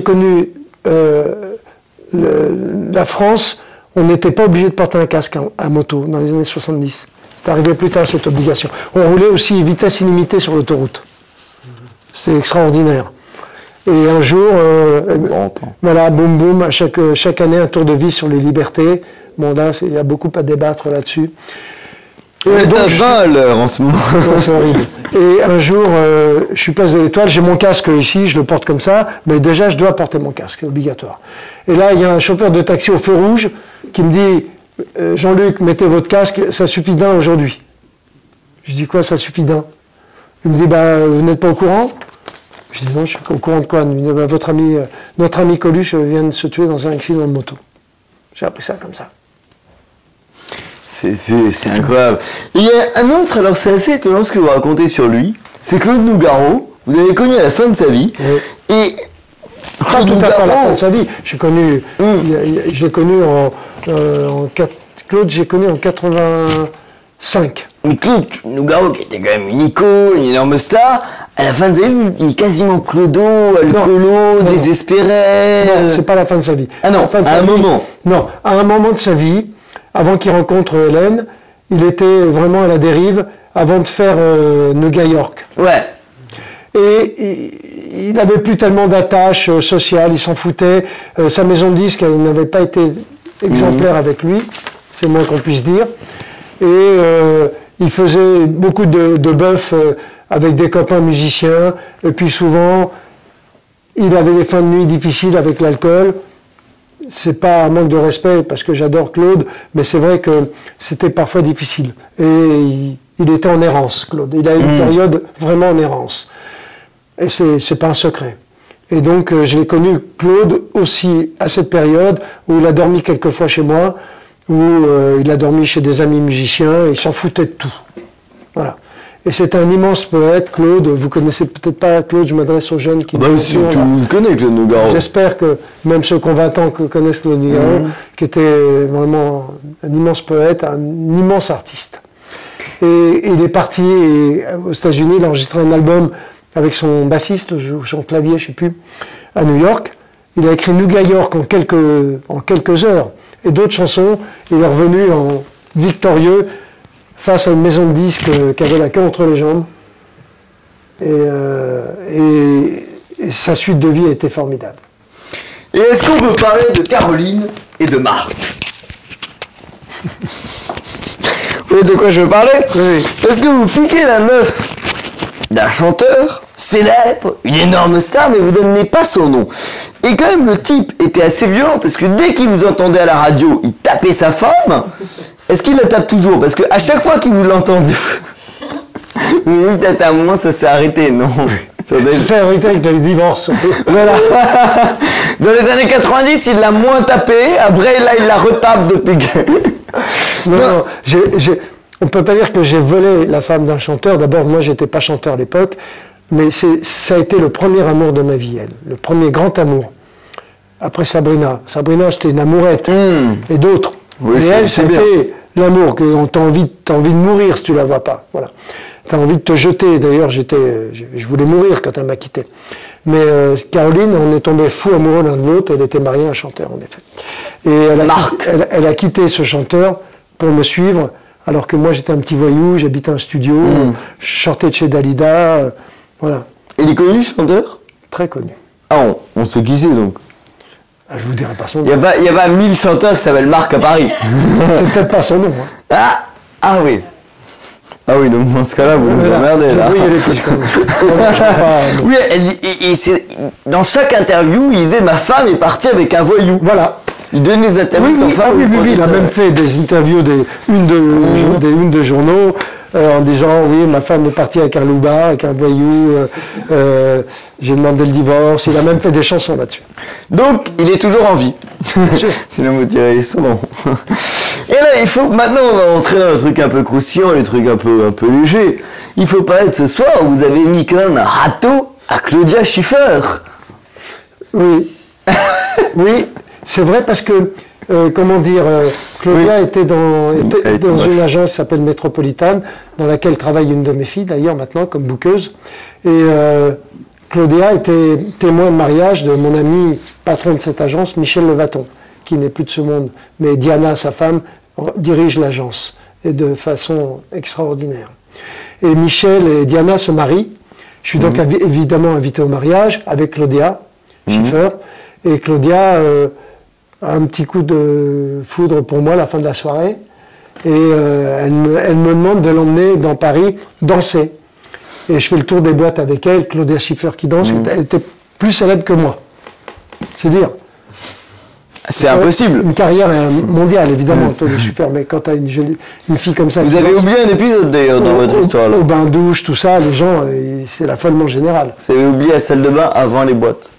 [SPEAKER 2] la France, on n'était pas obligé de porter un casque à moto dans les années 70. C'est arrivé plus tard cette obligation. On roulait aussi vitesse illimitée sur l'autoroute. C'est extraordinaire. Et un jour, voilà, boum boum, chaque année un tour de vie sur les libertés. Bon là, il y a beaucoup à débattre là-dessus.
[SPEAKER 1] Et donc, 20 à l'heure en ce moment.
[SPEAKER 2] C'est horrible. Et un jour, je suis place de l'Étoile, j'ai mon casque ici, je le porte comme ça, mais déjà je dois porter mon casque, c'est obligatoire. Et là, il y a un chauffeur de taxi au feu rouge qui me dit, Jean-Luc, mettez votre casque, ça suffit d'un aujourd'hui. Je dis quoi, ça suffit d'un? Il me dit, bah, vous n'êtes pas au courant? Je dis non, je suis au courant de quoi? Il me dit, bah, notre ami Coluche vient de se tuer dans un accident de moto. J'ai appris ça comme ça.
[SPEAKER 1] C'est incroyable. Et il y a un autre, alors c'est assez étonnant ce que vous racontez sur lui, c'est Claude Nougaro. Vous l'avez connu à la fin de sa vie.
[SPEAKER 2] Oui.
[SPEAKER 1] Et
[SPEAKER 2] Pas tout à fait à la fin de sa vie. J'ai connu, je l'ai connu Claude, j'ai connu en 86, 5.
[SPEAKER 1] Mais Claude Nougaro, qui était quand même une icône, une énorme star, à la fin de sa vie, il est quasiment clodo, alcoolo, désespéré.
[SPEAKER 2] Non, c'est pas la fin de sa vie.
[SPEAKER 1] Ah non, à un moment.
[SPEAKER 2] Non, à un moment de sa vie, avant qu'il rencontre Hélène, il était vraiment à la dérive avant de faire New York.
[SPEAKER 1] Ouais.
[SPEAKER 2] Et il n'avait plus tellement d'attaches sociales, il s'en foutait. Sa maison de disques n'avait pas été exemplaire avec lui, c'est le moins qu'on puisse dire. Et il faisait beaucoup de bœufs avec des copains musiciens. Et puis souvent, il avait des fins de nuit difficiles avec l'alcool. C'est pas un manque de respect parce que j'adore Claude, mais c'est vrai que c'était parfois difficile. Et il était en errance, Claude. Il a eu une période vraiment en errance. Et c'est pas un secret. Et donc je l'ai connu, Claude, aussi à cette période où il a dormi quelques fois chez moi, où il a dormi chez des amis musiciens, et il s'en foutait de tout. Voilà. Et c'est un immense poète, Claude. Vous connaissez peut-être pas Claude, je m'adresse aux jeunes qui...
[SPEAKER 1] Bah si, tout le monde connaît Claude Nougaro.
[SPEAKER 2] J'espère que même ceux qui ont 20 ans connaissent Claude Nougaro, qui était vraiment un immense poète, un immense artiste. Et il est parti aux États-Unis, il a enregistré un album avec son bassiste, ou son clavier, je ne sais plus, à New York. Il a écrit New York en quelques heures. Et d'autres chansons, il est revenu en victorieux face à une maison de disques qui avait la queue entre les jambes. Et sa suite de vie a été formidable.
[SPEAKER 1] Et est-ce qu'on peut parler de Caroline et de Marc? Vous voyez de quoi je veux parler?
[SPEAKER 2] Oui.
[SPEAKER 1] Est-ce que vous piquez la meuf d'un chanteur célèbre, une énorme star, mais vous donnez pas son nom? Et quand même, le type était assez violent, parce que dès qu'il vous entendait à la radio, il tapait sa femme. Est-ce qu'il la tape toujours? Parce qu'à chaque fois qu'il vous l'entendait, peut-être à un moment ça s'est arrêté, non?
[SPEAKER 2] Ça s'est arrêté avec les divorces.
[SPEAKER 1] Voilà. Dans les années 90, il l'a moins tapé, après là il la retape depuis que...
[SPEAKER 2] Non, on ne peut pas dire que j'ai volé la femme d'un chanteur. D'abord, moi, j'étais pas chanteur à l'époque, mais ça a été le premier amour de ma vie, elle. Le premier grand amour. Après Sabrina. Sabrina, c'était une amourette. Et d'autres.
[SPEAKER 1] Oui,
[SPEAKER 2] mais elle, c'était l'amour, que t'as envie de mourir si tu la vois pas. Voilà. T'as envie de te jeter. D'ailleurs, je voulais mourir quand elle m'a quitté. Mais Caroline, on est tombés fous amoureux l'un de l'autre. Elle était mariée à un chanteur, en effet. Et elle a quitté ce chanteur pour me suivre, alors que moi j'étais un petit voyou, j'habitais un studio, je sortais de chez Dalida, voilà.
[SPEAKER 1] Il est connu, ce chanteur?
[SPEAKER 2] Très connu.
[SPEAKER 1] Ah, on sait qui c'est donc?
[SPEAKER 2] Ah, je vous dirai pas son nom.
[SPEAKER 1] Il y a pas 1000 chanteurs qui s'appellent Marc à Paris.
[SPEAKER 2] C'est peut-être pas son nom. Hein.
[SPEAKER 1] Ah oui. Ah oui, donc dans ce cas-là, vous nous emmerdez là.
[SPEAKER 2] Oui, elle est fiche quand même.
[SPEAKER 1] Oui, dans chaque interview, il disait ma femme est partie avec un voyou.
[SPEAKER 2] Voilà.
[SPEAKER 1] Il donnait des interviews sans femme.
[SPEAKER 2] Oui, il a même fait des interviews, des unes de journaux, en disant oui, ma femme est partie avec un loupard, avec un voyou, j'ai demandé le divorce. Il a même fait des chansons là-dessus.
[SPEAKER 1] Donc, il est toujours en vie. Sinon, vous tirez son nom. Et là, maintenant, on va rentrer dans le truc un peu croustillant, les trucs un peu légers. Il faut pas être ce soir, vous avez mis quand même un râteau à Claudia Schiffer.
[SPEAKER 2] Oui. Oui. C'est vrai parce que, Claudia était dans une agence qui s'appelle Métropolitane, dans laquelle travaille une de mes filles d'ailleurs maintenant comme bookeuse. Et Claudia était témoin de mariage de mon ami patron de cette agence, Michel Levaton, qui n'est plus de ce monde. Mais Diana, sa femme, dirige l'agence, et de façon extraordinaire. Et Michel et Diana se marient. Je suis donc évidemment invité au mariage avec Claudia Schiffer. Et Claudia... un petit coup de foudre pour moi à la fin de la soirée. Et elle me demande de l'emmener dans Paris danser. Et je fais le tour des boîtes avec elle, Claudia Schiffer qui danse. Elle était plus célèbre que moi. C'est dire.
[SPEAKER 1] C'est impossible.
[SPEAKER 2] Une carrière mondiale, évidemment, Claudia Schiffer. Mais quand tu as une fille comme ça...
[SPEAKER 1] Vous avez oublié un épisode d'ailleurs dans votre histoire. Là.
[SPEAKER 2] Au bain-douche, tout ça, les gens, c'est l'affolement général.
[SPEAKER 1] Vous avez oublié la salle de bain avant les boîtes.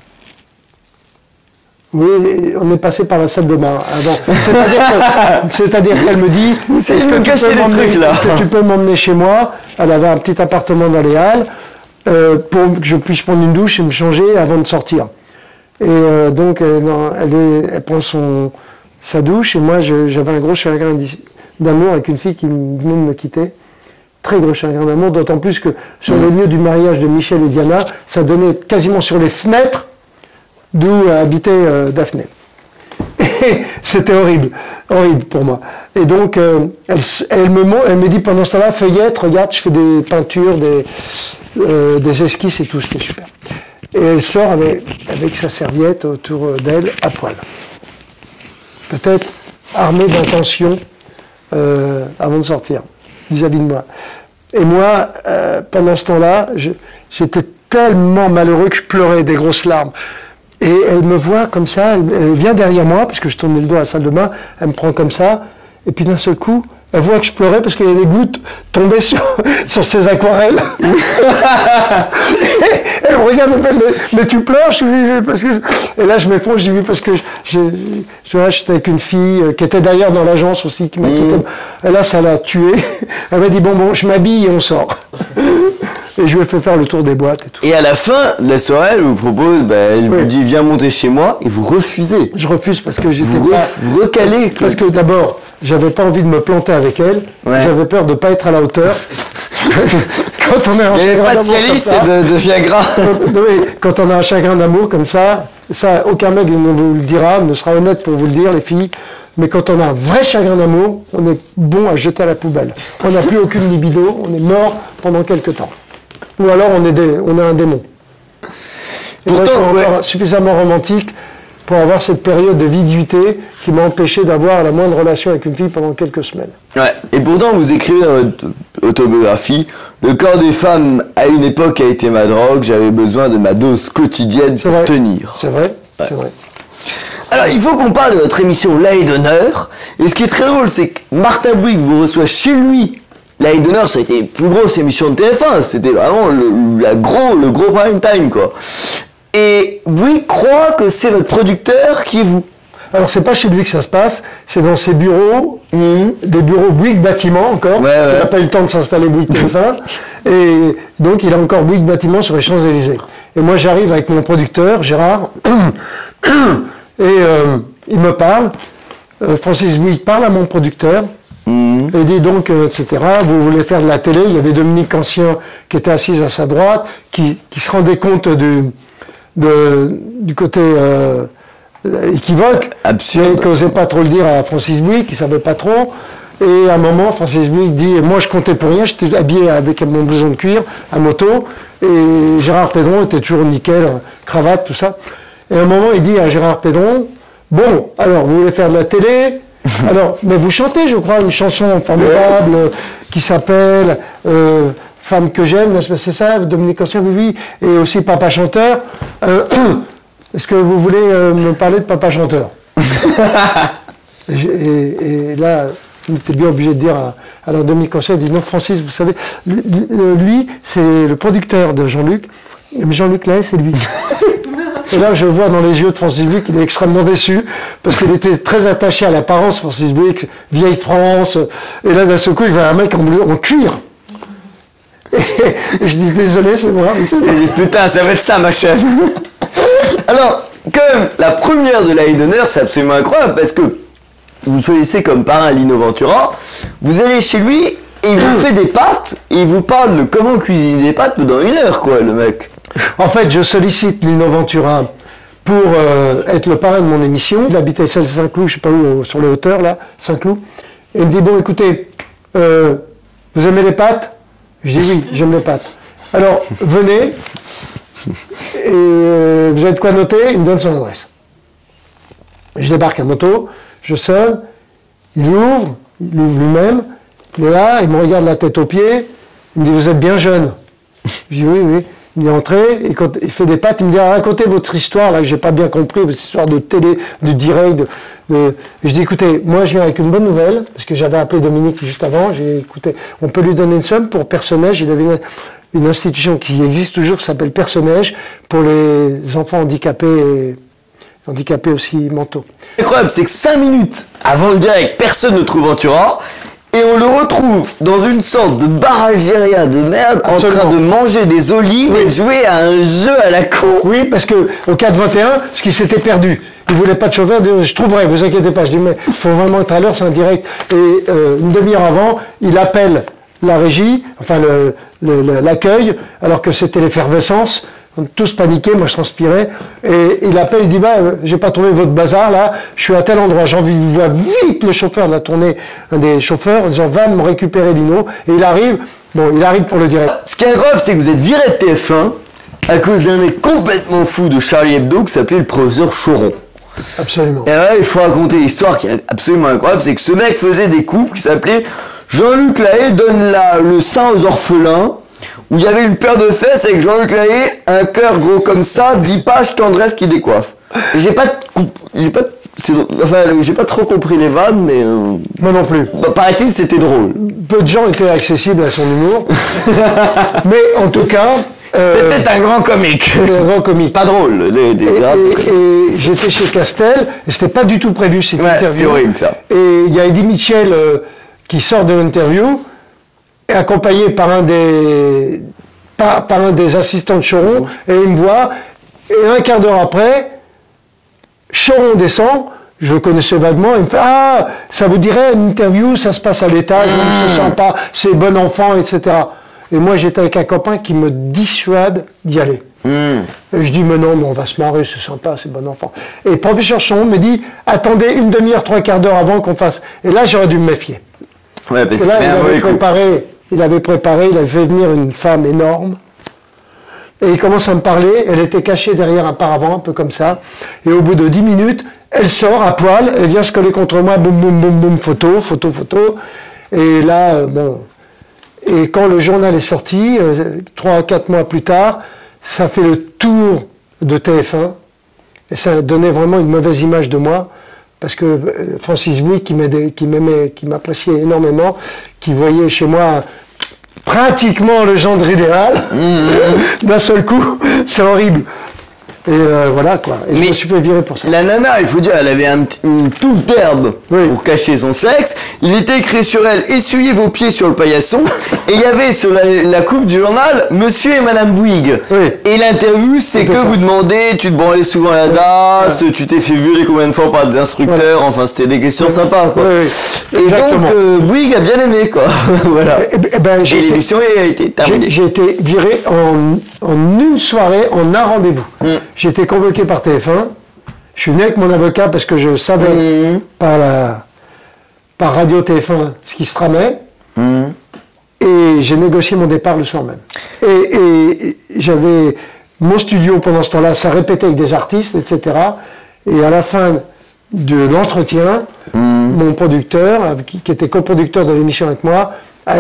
[SPEAKER 2] Oui, on est passé par la salle de bain avant. C'est-à-dire qu'elle me dit est-ce que tu peux m'emmener chez moi? Elle avait un petit appartement dans les Halles pour que je puisse prendre une douche et me changer avant de sortir. Et donc elle prend sa douche et moi j'avais un gros chagrin d'amour avec une fille qui venait de me quitter. Très gros chagrin d'amour, d'autant plus que sur le lieu du mariage de Michel et Diana, ça donnait quasiment sur les fenêtres d'où habitait Daphné. Et c'était horrible, horrible pour moi. Et donc, elle me dit pendant ce temps-là, Feuillette, regarde, je fais des peintures, des esquisses et tout, c'était super. Et elle sort avec sa serviette autour d'elle, à poil. Peut-être armée d'intention avant de sortir, vis-à-vis de moi. Et moi, pendant ce temps-là, j'étais tellement malheureux que je pleurais des grosses larmes. Et elle me voit comme ça, elle vient derrière moi, parce que je tournais le dos à la salle de bain, elle me prend comme ça, et puis d'un seul coup, elle voit que je pleurais parce qu'il y a des gouttes tombées sur ses aquarelles. Elle me regarde, elle me fait, mais tu pleures? Je dis, parce que... Et là, je m'effondre, je dis oui, parce que j'étais avec une fille qui était d'ailleurs dans l'agence aussi, qui m'a quitté. Et là, ça l'a tuée. Elle m'a dit, bon, je m'habille et on sort. Et je lui ai fait faire le tour des boîtes et tout.
[SPEAKER 1] Et à la fin de la soirée, elle vous propose, elle vous dit, viens monter chez moi, et vous refusez.
[SPEAKER 2] Je refuse parce que j'étais
[SPEAKER 1] vous recalez.
[SPEAKER 2] Parce que d'abord, j'avais pas envie de me planter avec elle. Ouais. J'avais peur de pas être à la hauteur. Quand on a un
[SPEAKER 1] il n'y avait pas de Cialis et de Viagra.
[SPEAKER 2] Quand on a un chagrin d'amour comme ça, aucun mec ne vous le dira, ne sera honnête pour vous le dire, les filles. Mais quand on a un vrai chagrin d'amour, on est bon à jeter à la poubelle. On n'a plus aucune libido, on est mort pendant quelques temps. Ou alors on est un démon. Pourtant, je suis encore suffisamment romantique pour avoir cette période de viduité qui m'a empêché d'avoir la moindre relation avec une fille pendant quelques semaines.
[SPEAKER 1] Ouais. Et pourtant, vous écrivez dans votre autobiographie, le corps des femmes à une époque a été ma drogue, j'avais besoin de ma dose quotidienne pour tenir.
[SPEAKER 2] C'est vrai, ouais. C'est vrai.
[SPEAKER 1] Alors, il faut qu'on parle de votre émission L'Aïe d'honneur. Et ce qui est très drôle, c'est que Martin Bouygues vous reçoit chez lui. L'Aïe d'honneur, ça a été une plus grosse émission de TF1. C'était vraiment le gros prime time, quoi. Et Bouygues croit que c'est votre producteur qui est vous.
[SPEAKER 2] Alors, c'est pas chez lui que ça se passe, c'est dans ses bureaux, des bureaux Bouygues Bâtiment encore. Il n'a pas eu le temps de s'installer Bouygues TF1. Et donc, il a encore Bouygues Bâtiment sur les Champs-Élysées. Et moi, j'arrive avec mon producteur, Gérard, et il me parle. Francis Bouygues parle à mon producteur. Et dit donc, etc., vous voulez faire de la télé. Il y avait Dominique Ancien qui était assise à sa droite, qui se rendait compte du côté équivoque, et qui n'osait pas trop le dire à Francis Bouygues, qui ne savait pas trop. Et à un moment, Francis Bouygues dit, moi je comptais pour rien, j'étais habillé avec mon blouson de cuir, à moto, et Gérard Pédron était toujours nickel, cravate, tout ça. Et à un moment, il dit à Gérard Pédron, bon, alors vous voulez faire de la télé? Alors, mais vous chantez, je crois, une chanson formidable qui s'appelle Femme que j'aime, c'est ça, Dominique Ancien, oui, et aussi Papa Chanteur. Est-ce que vous voulez me parler de Papa Chanteur? et là, on était bien obligé de dire alors Dominique Ancien dit non, Francis, vous savez, lui c'est le producteur de Jean-Luc, mais Jean-Luc Lahaye, c'est lui. Et là, je vois dans les yeux de Francis Bouygues qu'il est extrêmement déçu, parce qu'il était très attaché à l'apparence, Francis Bouygues, vieille France. Et là, d'un seul coup, il voit un mec en cuir. Et je dis, désolé, c'est moi.
[SPEAKER 1] Il dit, putain, ça va être ça, ma chef. Alors, quand même, la première de L'Aïe d'honneur, c'est absolument incroyable, parce que vous choisissez comme parrain Lino Ventura, vous allez chez lui, et il vous fait des pâtes, et il vous parle de comment cuisiner des pâtes pendant 1 heure, quoi, le mec.
[SPEAKER 2] En fait, je sollicite Lino Ventura pour être le parrain de mon émission. Il habitait à Saint-Cloud, je ne sais pas où, sur les hauteurs, là, Saint-Cloud. Et il me dit, bon, écoutez, vous aimez les pâtes? Je dis, oui, j'aime les pâtes. Alors, venez, et vous avez de quoi noter? Il me donne son adresse. Je débarque à moto, je sonne, il ouvre lui-même, il est là, il me regarde la tête aux pieds, il me dit, vous êtes bien jeune. Je dis, oui, oui. Il est entré, et quand il fait des pâtes, il me dit, racontez votre histoire, là, que j'ai pas bien compris, votre histoire de télé, de direct, Je dis, écoutez, moi, je viens avec une bonne nouvelle, parce que j'avais appelé Dominique juste avant, j'ai dit, écoutez, on peut lui donner une somme pour Personnage, il avait une institution qui existe toujours, qui s'appelle Personnage, pour les enfants handicapés, aussi mentaux.
[SPEAKER 1] Incroyable, c'est que 5 minutes avant le direct, personne ne trouve Ventura, Et on le retrouve dans une sorte de bar algérien de merde,
[SPEAKER 2] Absolument.
[SPEAKER 1] en train de manger des olives et de jouer à un jeu à la con.
[SPEAKER 2] Oui, parce que au 4-21, ce qui s'était perdu. Il voulait pas de chauffeur, je trouverai, vous inquiétez pas. Je dis, mais il faut vraiment être à l'heure, c'est un direct. Et une demi-heure avant, il appelle la régie, enfin l'accueil, alors que c'était l'effervescence. On tous paniqués, moi je transpirais. Et il appelle, il dit, bah, j'ai pas trouvé votre bazar là, je suis à tel endroit. J'ai envie de voir vite le chauffeur de la tournée, un des chauffeurs, en disant, va me récupérer Lino. Et il arrive pour le direct.
[SPEAKER 1] Ce qui est incroyable, c'est que vous êtes viré de TF1 à cause d'un mec complètement fou de Charlie Hebdo qui s'appelait le professeur Choron.
[SPEAKER 2] Absolument.
[SPEAKER 1] Et là, il faut raconter l'histoire qui est absolument incroyable, c'est que ce mec faisait des coups qui s'appelaient Jean-Luc Lahaye donne le sein aux orphelins, où il y avait une paire de fesses avec Jean-Luc Lahaye, un cœur gros comme ça, 10 pages tendresse qui décoiffe. J'ai pas trop compris les vannes, mais
[SPEAKER 2] Moi non plus.
[SPEAKER 1] bah, paraît-il c'était drôle.
[SPEAKER 2] Peu de gens étaient accessibles à son humour. Mais en tout cas...
[SPEAKER 1] C'était un grand comique.
[SPEAKER 2] un grand comique.
[SPEAKER 1] Pas drôle.
[SPEAKER 2] Et j'étais chez Castel, et c'était pas du tout prévu cette interview.
[SPEAKER 1] C'est horrible ça.
[SPEAKER 2] Et il y a Eddie Mitchell qui sort de l'interview, accompagné par un des assistants de Choron, et il me voit, et un quart d'heure après, Choron descend, je le connaissais vaguement, il me fait « Ah, ça vous dirait une interview, ça se passe à l'étage, c'est sympa, c'est bon enfant, etc. » Et moi, j'étais avec un copain qui me dissuade d'y aller. Et je dis, mais non, mais on va se marrer, c'est sympa, c'est bon enfant. Et le professeur Choron me dit, attendez une demi-heure, 3/4 d'heure avant qu'on fasse. Et là, j'aurais dû me méfier.
[SPEAKER 1] Ouais, parce
[SPEAKER 2] Et là,
[SPEAKER 1] que
[SPEAKER 2] il avait fait venir une femme énorme. Et il commence à me parler, elle était cachée derrière un paravent, un peu comme ça. Et au bout de 10 minutes, elle sort à poil, elle vient se coller contre moi, boum, boum, boum, boum, photo. Et là, bon... Et quand le journal est sorti, 3 à 4 mois plus tard, ça fait le tour de TF1. Et ça donnait vraiment une mauvaise image de moi. Parce que Francis Bouygues, qui m'appréciait énormément, qui voyait chez moi pratiquement le gendre idéal, d'un seul coup, c'est horrible. Et voilà quoi. Et je me suis fait virer pour ça.
[SPEAKER 1] La nana, il faut dire, elle avait une touffe d'herbe pour cacher son sexe. Il était écrit sur elle, essuyez vos pieds sur le paillasson. Et il y avait sur la coupe du journal, Monsieur et Madame Bouygues. Et l'interview, c'est que vous demandez, tu te branlais souvent à la DAS, tu t'es fait violer combien de fois par des instructeurs. Enfin, c'était des questions sympas quoi. Et donc Bouygues a bien aimé quoi. Voilà. Et l'émission a été terminée.
[SPEAKER 2] J'ai été viré en une soirée, en un rendez-vous. J'ai été convoqué par TF1. Je suis venu avec mon avocat parce que je savais par radio TF1 ce qui se tramait. Et j'ai négocié mon départ le soir même. Et j'avais mon studio pendant ce temps-là, ça répétait avec des artistes, etc. Et à la fin de l'entretien, mon producteur, qui était coproducteur de l'émission avec moi, a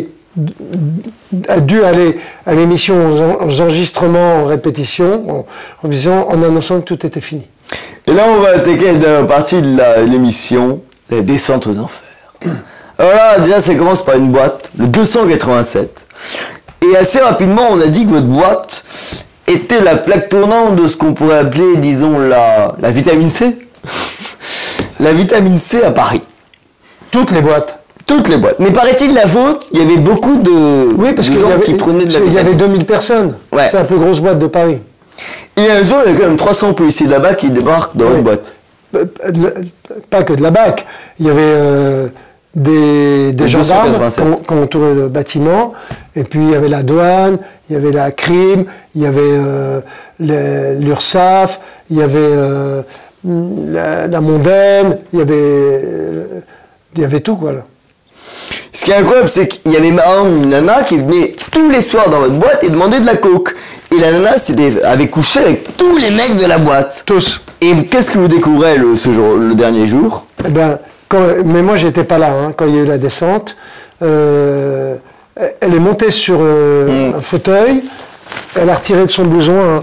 [SPEAKER 2] dû aller à l'émission aux enregistrements, en répétition, en annonçant que tout était fini.
[SPEAKER 1] Et là, on va attaquer la partie de l'émission, la descente aux enfers. Alors là, déjà, ça commence par une boîte, le 287. Et assez rapidement, on a dit que votre boîte était la plaque tournante de ce qu'on pourrait appeler, disons, la vitamine C. La vitamine C à Paris.
[SPEAKER 2] Toutes les boîtes.
[SPEAKER 1] Toutes les boîtes. Mais paraît-il, la vôtre, il y avait beaucoup de gens qui prenaient de la vitamine.
[SPEAKER 2] Il y avait 2000 personnes. Ouais. C'est la plus grosse boîte de Paris.
[SPEAKER 1] Et un jour, il y a quand même 300 policiers de la BAC qui débarquent dans votre boîte.
[SPEAKER 2] Pas que de la BAC. Il y avait des gendarmes qui ont entouré le bâtiment. Et puis, il y avait la douane, il y avait la CRIM, il y avait l'URSSAF, il y avait la mondaine, il y avait tout, quoi, là.
[SPEAKER 1] Ce qui est incroyable, c'est qu'il y avait une nana qui venait tous les soirs dans votre boîte et demandait de la coke. Et la nana avait couché avec tous les mecs de la boîte.
[SPEAKER 2] Tous.
[SPEAKER 1] Et qu'est-ce que vous découvrez le dernier jour?
[SPEAKER 2] Eh ben, mais moi, j'étais pas là quand il y a eu la descente. Elle est montée sur un fauteuil. Elle a retiré de son blouson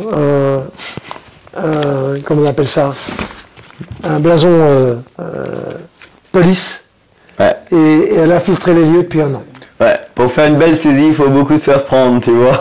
[SPEAKER 2] comment on appelle ça? Un blason police.
[SPEAKER 1] Ouais.
[SPEAKER 2] Et elle a filtré les lieux depuis 1 an.
[SPEAKER 1] Ouais, pour faire une belle saisie, il faut beaucoup se faire prendre, tu vois.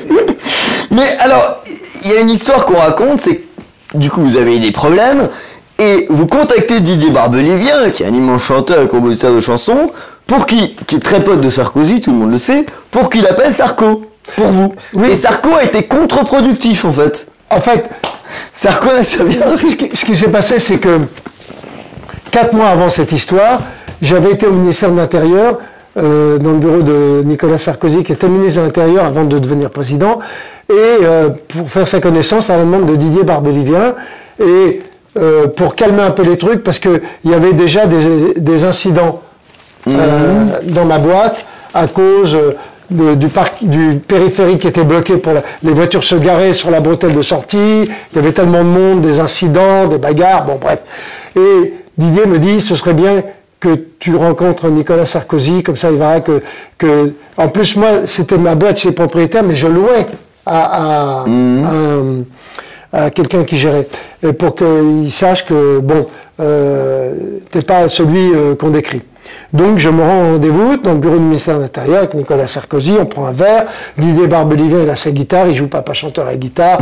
[SPEAKER 1] Mais alors, il y a une histoire qu'on raconte, c'est que du coup vous avez eu des problèmes, Et vous contactez Didier Barbelivien, qui est un immense chanteur et compositeur de chansons, qui est très pote de Sarkozy, tout le monde le sait, pour qu'il appelle Sarko, pour vous.
[SPEAKER 2] Oui.
[SPEAKER 1] Et Sarko a été contre-productif, en fait.
[SPEAKER 2] En fait,
[SPEAKER 1] Sarko n'a servi à rien.
[SPEAKER 2] ce qui s'est passé, c'est que 4 mois avant cette histoire, j'avais été au ministère de l'Intérieur, dans le bureau de Nicolas Sarkozy, qui était ministre de l'Intérieur avant de devenir président, et pour faire sa connaissance à la demande de Didier Barbelivien, et pour calmer un peu les trucs, parce qu'il y avait déjà des incidents dans ma boîte à cause du périphérique qui était bloqué pour les voitures se garaient sur la bretelle de sortie, il y avait tellement de monde, des incidents, des bagarres, bon bref. Et Didier me dit, ce serait bien que tu rencontres Nicolas Sarkozy, comme ça il verra que en plus moi c'était ma boîte chez propriétaire, mais je louais à quelqu'un qui gérait, et pour qu'il sache que bon, t'es pas celui qu'on décrit. Donc je me rends au rendez-vous dans le bureau du ministère de l'Intérieur avec Nicolas Sarkozy, on prend un verre, Didier Barbelivien il a sa guitare, il joue papa chanteur à la guitare.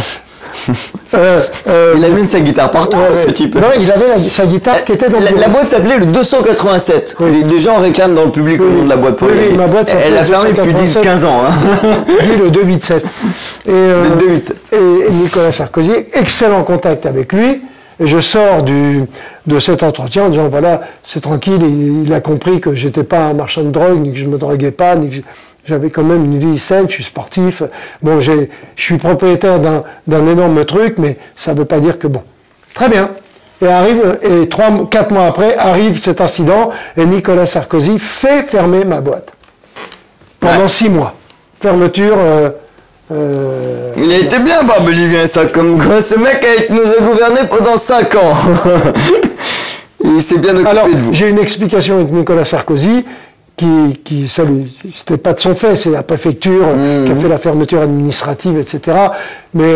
[SPEAKER 1] Il amène sa guitare partout, ce type.
[SPEAKER 2] Non, il avait sa guitare qui était dans le bureau.
[SPEAKER 1] La boîte s'appelait le 287.
[SPEAKER 2] Oui.
[SPEAKER 1] Des gens réclament dans le public le nom de la boîte.
[SPEAKER 2] Oui, ma boîte s'appelait
[SPEAKER 1] elle a fermé depuis 15 ans. Hein.
[SPEAKER 2] Dit le 287.
[SPEAKER 1] Le 287.
[SPEAKER 2] Et Nicolas Sarkozy, excellent contact avec lui. Et je sors de cet entretien en disant, voilà, c'est tranquille, il a compris que j'étais pas un marchand de drogue, ni que je me droguais pas, ni que j'avais quand même une vie saine, je suis sportif. Bon, je suis propriétaire d'un énorme truc, mais ça veut pas dire que bon. Très bien. Et 4 mois après, arrive cet incident, et Nicolas Sarkozy fait fermer ma boîte. Pendant 6 mois. Fermeture...
[SPEAKER 1] il a été bien Barbelivien, ça, comme quoi ce mec nous a gouverné pendant 5 ans. Il s'est bien occupé de vous.
[SPEAKER 2] J'ai une explication avec Nicolas Sarkozy c'était pas de son fait, c'est la préfecture qui a fait la fermeture administrative, etc. Mais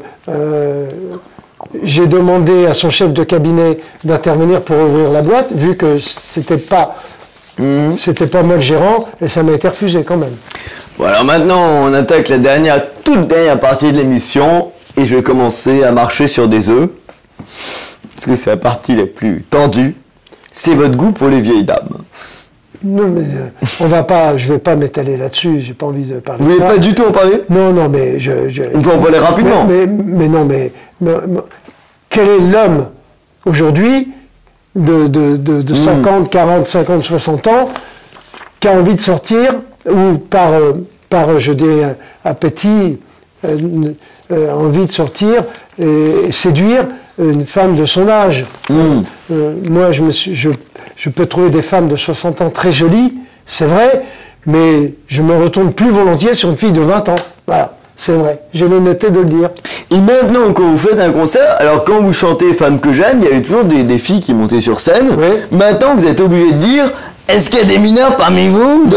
[SPEAKER 2] j'ai demandé à son chef de cabinet d'intervenir pour ouvrir la boîte, vu que c'était pas moi le gérant, et ça m'a été refusé quand même.
[SPEAKER 1] Bon, alors maintenant, on attaque la toute dernière partie de l'émission, et je vais commencer à marcher sur des œufs, parce que c'est la partie la plus tendue. C'est votre goût pour les vieilles dames.
[SPEAKER 2] Non, mais je vais pas m'étaler là-dessus, j'ai pas envie de parler.
[SPEAKER 1] Vous voulez pas du tout en parler?
[SPEAKER 2] Non, mais
[SPEAKER 1] on peut en parler rapidement.
[SPEAKER 2] Mais quel est l'homme aujourd'hui de 50, 40, 50, 60 ans qui a envie de sortir ou par je dirais, appétit, envie de sortir et séduire une femme de son âge. Moi, je peux trouver des femmes de 60 ans très jolies, c'est vrai, mais je me retourne plus volontiers sur une fille de 20 ans. Voilà, c'est vrai, j'ai l'honnêteté de le dire.
[SPEAKER 1] Et maintenant, quand vous faites un concert, alors quand vous chantez Femme que j'aime, il y avait toujours des filles qui montaient sur scène.
[SPEAKER 2] Oui.
[SPEAKER 1] Maintenant, vous êtes obligé de dire, est-ce qu'il y a des mineurs parmi vous?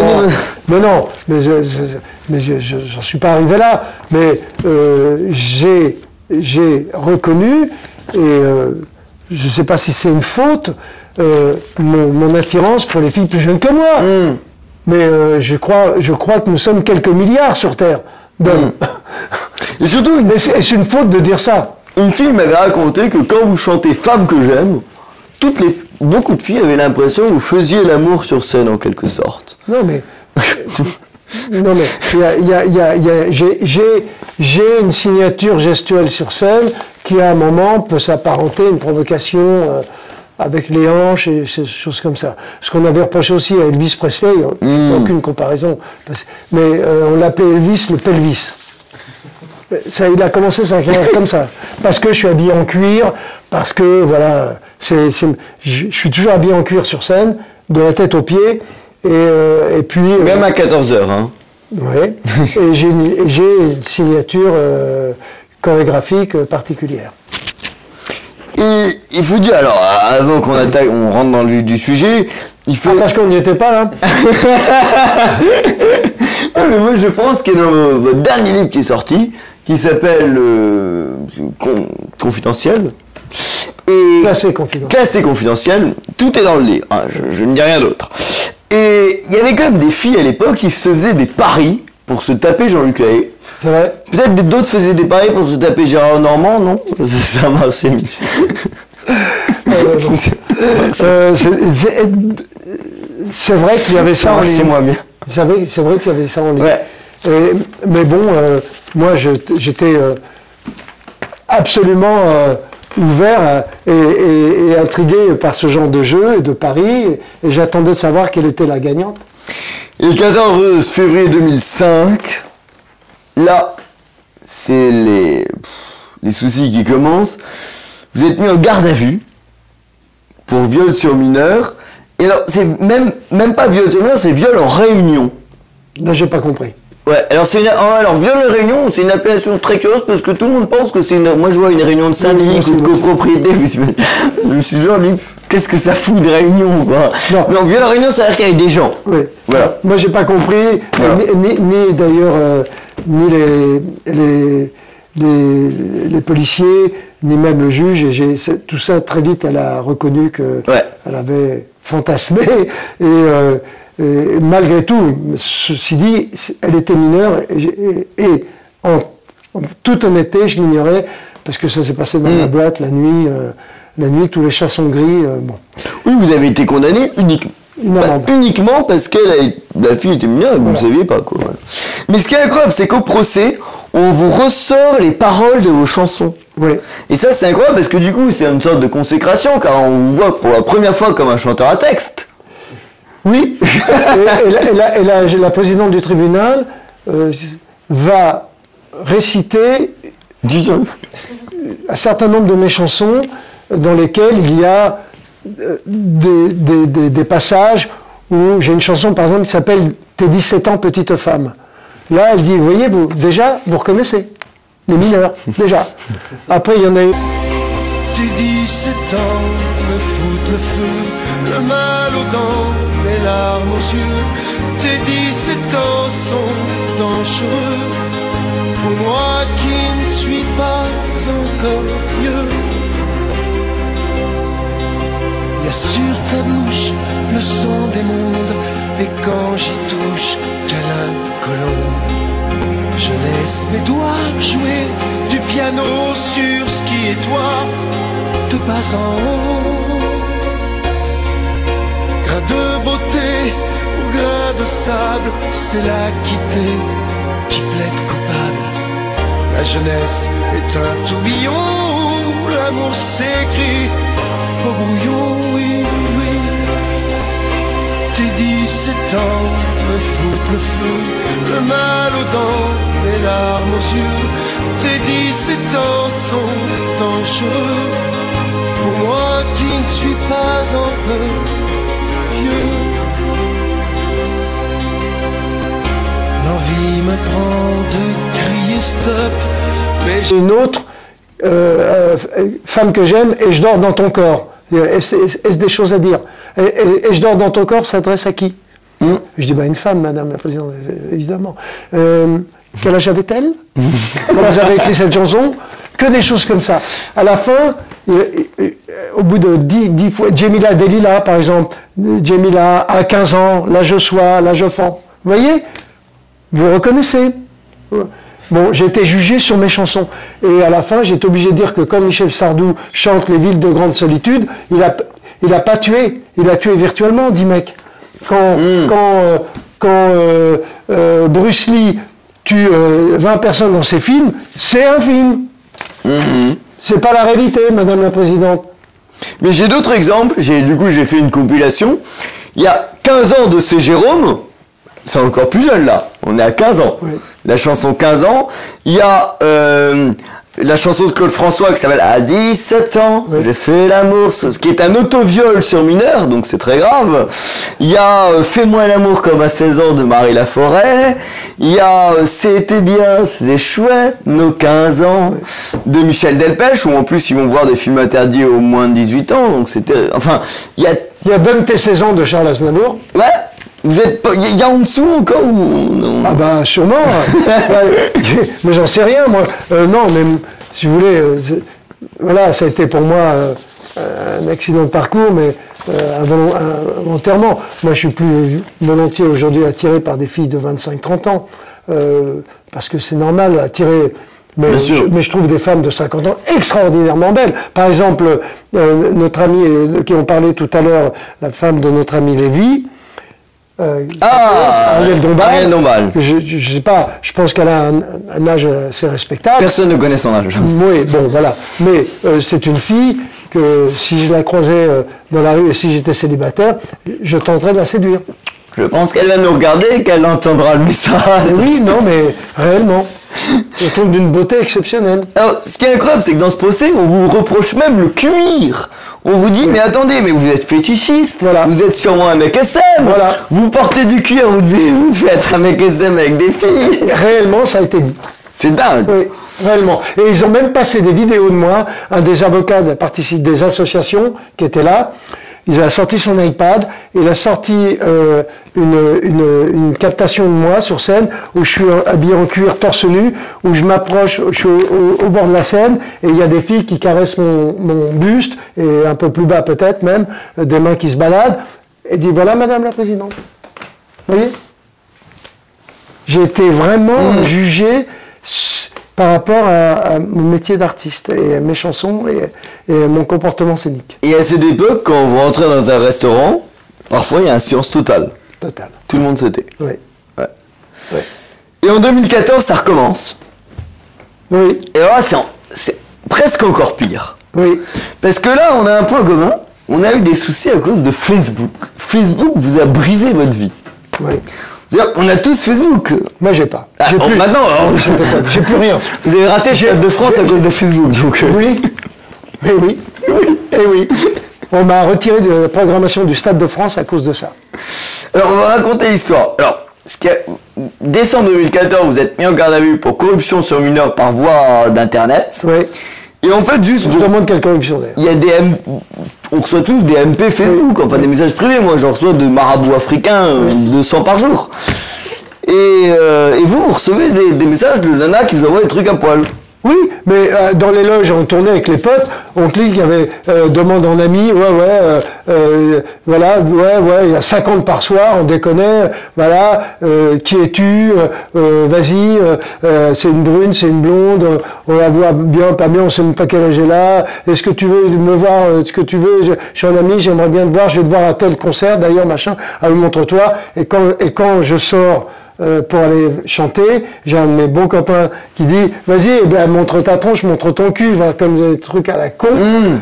[SPEAKER 2] Mais j'en suis pas arrivé là. Mais j'ai reconnu, et je ne sais pas si c'est une faute, mon attirance pour les filles plus jeunes que moi. Mais je crois que nous sommes quelques milliards sur Terre d'hommes.
[SPEAKER 1] Et surtout,
[SPEAKER 2] c'est une faute de dire ça.
[SPEAKER 1] Une fille m'avait raconté que quand vous chantez Femme que j'aime, beaucoup de filles avaient l'impression que vous faisiez l'amour sur scène en quelque sorte.
[SPEAKER 2] Non mais j'ai une signature gestuelle sur scène qui à un moment peut s'apparenter à une provocation avec les hanches et ces choses comme ça. Ce qu'on avait reproché aussi à Elvis Presley, il n'y a aucune comparaison, mais on l'appelait Elvis le pelvis. Il a commencé sa carrière comme ça, parce que je suis habillé en cuir, parce que voilà, je suis toujours habillé en cuir sur scène, de la tête aux pieds, et puis...
[SPEAKER 1] Même à 14h, hein.
[SPEAKER 2] Oui, et j'ai une signature chorégraphique particulière.
[SPEAKER 1] Et il faut dire, alors, avant qu'on attaque, on rentre dans le vif du sujet, il faut...
[SPEAKER 2] parce qu'on n'y était pas, là.
[SPEAKER 1] Non, mais moi, je pense que dans votre dernier livre qui est sorti, qui s'appelle Confidentiel.
[SPEAKER 2] Classé confidentiel.
[SPEAKER 1] Classé confidentiel, tout est dans le livre, hein, je ne dis rien d'autre. Et il y avait quand même des filles à l'époque qui se faisaient des paris pour se taper Jean-Luc Lahaye.
[SPEAKER 2] C'est vrai.
[SPEAKER 1] Peut-être d'autres faisaient des paris pour se taper Gérard Normand, non? Ça marchait mieux.
[SPEAKER 2] C'est vrai qu'il y avait ça en ligne.
[SPEAKER 1] C'est moins bien.
[SPEAKER 2] C'est vrai qu'il y avait ça en ligne.
[SPEAKER 1] Ouais.
[SPEAKER 2] Mais bon, moi j'étais absolument ouvert et intrigué par ce genre de jeu et de paris, et j'attendais de savoir quelle était la gagnante.
[SPEAKER 1] Et le 14 février 2005, là, c'est les soucis qui commencent. Vous êtes mis en garde à vue pour viol sur mineur. Et alors, c'est même pas viol sur mineur, c'est viol en réunion.
[SPEAKER 2] Là, j'ai pas compris.
[SPEAKER 1] Ouais, alors viol en réunion, c'est une appellation très curieuse parce que tout le monde pense que c'est une... Moi, je vois une réunion de syndic ou de copropriété. Je me suis toujours dit, qu'est-ce que ça fout de réunion, quoi. Non, viol en réunion, ça veut dire qu'il y a des gens.
[SPEAKER 2] Oui.
[SPEAKER 1] Voilà.
[SPEAKER 2] Moi, j'ai pas compris, voilà. ni d'ailleurs, ni les policiers, ni même le juge, et tout ça, très vite, elle a reconnu qu'elle avait fantasmé, et malgré tout, ceci dit, elle était mineure, et en toute honnêteté, je l'ignorais, parce que ça s'est passé dans la boîte, la nuit, tous les chats sont gris, bon. Oui,
[SPEAKER 1] vous avez été condamné uniquement parce que la fille était mineure et vous ne le saviez pas, quoi. Voilà. Mais ce qui est incroyable, c'est qu'au procès, on vous ressort les paroles de vos chansons.
[SPEAKER 2] Oui. Et
[SPEAKER 1] ça, c'est incroyable parce que du coup, c'est une sorte de consécration, car on vous voit pour la première fois comme un chanteur à texte.
[SPEAKER 2] Oui. et la présidente du tribunal va réciter un certain nombre de mes chansons dans lesquelles il y a des passages où j'ai une chanson, par exemple, qui s'appelle « Tes 17 ans, petite femme ». Là, elle dit, vous voyez, vous reconnaissez, les mineurs, déjà. Après, il y en a eu...
[SPEAKER 3] Tes 17 ans me foutent le feu, le mal aux dents, les larmes aux yeux. Tes 17 ans sont dangereux, pour moi qui ne suis pas encore vieux. Il y a sur ta bouche le sang des mondes, et quand j'y touche, câlin colombe. Je laisse mes doigts jouer du piano sur ce qui est toi, de bas en haut. Grain de beauté ou grain de sable, c'est l'aquité qui plaide coupable. La jeunesse est un tourbillon où l'amour s'écrit au brouillon, oui, oui. Tes 17 ans me foutent le feu, le mal aux dents, les larmes aux yeux. Tes 17 ans sont dangereux, pour moi qui ne suis pas encore vieux. L'envie me prend de crier stop, mais
[SPEAKER 2] j'ai une autre femme que j'aime, et je dors dans ton corps. Est-ce des choses à dire? Et je dors dans ton corps s'adresse à qui? Je dis, une femme, madame la présidente, évidemment. Quel âge avait-elle quand vous avez écrit cette chanson? Que des choses comme ça. À la fin, au bout de 10 fois, Djemila Delila, par exemple, Djemila a 15 ans, l'âge soir, l'âge enfant. Vous voyez? Vous reconnaissez? Bon, j'ai été jugé sur mes chansons. Et à la fin, j'ai été obligé de dire que quand Michel Sardou chante Les villes de grande solitude, il a pas tué. Il a tué virtuellement, dit mec. Quand Bruce Lee tue 20 personnes dans ses films, c'est un film. C'est pas la réalité, madame la présidente.
[SPEAKER 1] Mais j'ai d'autres exemples. Du coup, j'ai fait une compilation. Il y a 15 ans de C. Jérôme. C'est encore plus jeune là, on est à 15 ans. Oui. La chanson 15 ans. Il y a la chanson de Claude François qui s'appelle À 17 ans, j'ai fait l'amour, ce qui est un autoviol sur mineur, donc c'est très grave. Il y a Fais-moi l'amour comme à 16 ans de Marie Laforêt. Il y a C'était bien, c'était chouette, nos 15 ans de Michel Delpech, où en plus ils vont voir des films interdits aux moins de 18 ans, donc c'était... Enfin, il y a
[SPEAKER 2] Donne tes 16 ans de Charles Aznavour.
[SPEAKER 1] Ouais. Il y a en dessous encore ou non?
[SPEAKER 2] Ah bah sûrement. Mais j'en sais rien moi. Non, mais si vous voulez, voilà, ça a été pour moi un accident de parcours, mais involontairement. Moi, je suis plus volontiers aujourd'hui attiré par des filles de 25-30 ans, parce que c'est normal, attiré Mais je trouve des femmes de 50 ans extraordinairement belles. Par exemple, notre amie, qui ont parlé tout à l'heure, la femme de notre ami Lévy, Ariel Dombal. Je sais pas, je pense qu'elle a un âge assez respectable.
[SPEAKER 1] Personne ne connaît son âge.
[SPEAKER 2] Oui, bon, voilà. Mais c'est une fille que si je la croisais dans la rue et si j'étais célibataire, je tenterais de la séduire.
[SPEAKER 1] Je pense qu'elle va nous regarder et qu'elle entendra le message.
[SPEAKER 2] Oui, non, mais réellement. Je trouve d'une beauté exceptionnelle.
[SPEAKER 1] Alors, ce qui est incroyable, c'est que dans ce procès, on vous reproche même le cuir. On vous dit, mais attendez, mais vous êtes fétichiste.
[SPEAKER 2] Voilà.
[SPEAKER 1] Vous êtes sûrement un mec SM.
[SPEAKER 2] Voilà.
[SPEAKER 1] Vous portez du cuir, vous devez être un mec SM avec des filles.
[SPEAKER 2] Réellement, ça a été dit.
[SPEAKER 1] C'est dingue.
[SPEAKER 2] Oui, réellement. Et ils ont même passé des vidéos de moi, un des avocats des associations qui était là. Il a sorti son iPad, il a sorti une captation de moi sur scène où je suis habillé en cuir torse nu, où je m'approche, je suis au bord de la scène et il y a des filles qui caressent mon buste et un peu plus bas peut-être même, des mains qui se baladent et dit voilà Madame la Présidente. Vous voyez ? J'ai été vraiment jugé par rapport à mon métier d'artiste et à mes chansons et à mon comportement scénique.
[SPEAKER 1] Et à cette époque, quand vous rentrez dans un restaurant, parfois il y a un silence total.
[SPEAKER 2] Total.
[SPEAKER 1] Tout le monde se tait.
[SPEAKER 2] Oui.
[SPEAKER 1] Ouais.
[SPEAKER 2] Oui.
[SPEAKER 1] Et en 2014, ça recommence.
[SPEAKER 2] Oui.
[SPEAKER 1] Et là, c'est presque encore pire.
[SPEAKER 2] Oui.
[SPEAKER 1] Parce que là, on a un point commun. On a eu des soucis à cause de Facebook. Facebook vous a brisé votre vie.
[SPEAKER 2] Oui.
[SPEAKER 1] C'est-à-dire, on a tous Facebook.
[SPEAKER 2] Moi, j'ai pas.
[SPEAKER 1] Ah,
[SPEAKER 2] J'ai plus.
[SPEAKER 1] maintenant,
[SPEAKER 2] J'ai plus rien.
[SPEAKER 1] vous avez raté le Stade de France à cause de Facebook. Donc,
[SPEAKER 2] Oui. Mais oui. Et oui. On m'a retiré de la programmation du Stade de France à cause de ça.
[SPEAKER 1] Alors, on va raconter l'histoire. Alors, décembre 2014, vous êtes mis en garde à vue pour corruption sur mineurs par voie d'Internet.
[SPEAKER 2] Oui.
[SPEAKER 1] Et en fait, juste...
[SPEAKER 2] Je demande quelle corruption d'ailleurs.
[SPEAKER 1] Il y a on reçoit tous des MP Facebook, enfin des messages privés. Moi, j'en reçois de marabouts africains 200 par jour. Et vous recevez des messages de nana qui vous envoient des trucs à poil.
[SPEAKER 2] Oui, mais dans les loges, on tournait avec les potes, on clique, il y avait demande en ami, voilà, il y a 50 par soir, on déconnait, voilà, qui es-tu, vas-y, c'est une brune, c'est une blonde, on la voit bien, pas bien, on sait même pas quel âge elle a, est-ce que tu veux me voir, est-ce que tu veux, je suis un ami, j'aimerais bien te voir, je vais te voir à tel concert, d'ailleurs, machin, allez, montre-toi, et quand je sors, pour aller chanter, j'ai un de mes bons copains qui dit « Vas-y, montre ta tronche, montre ton cul, va comme des trucs à la con.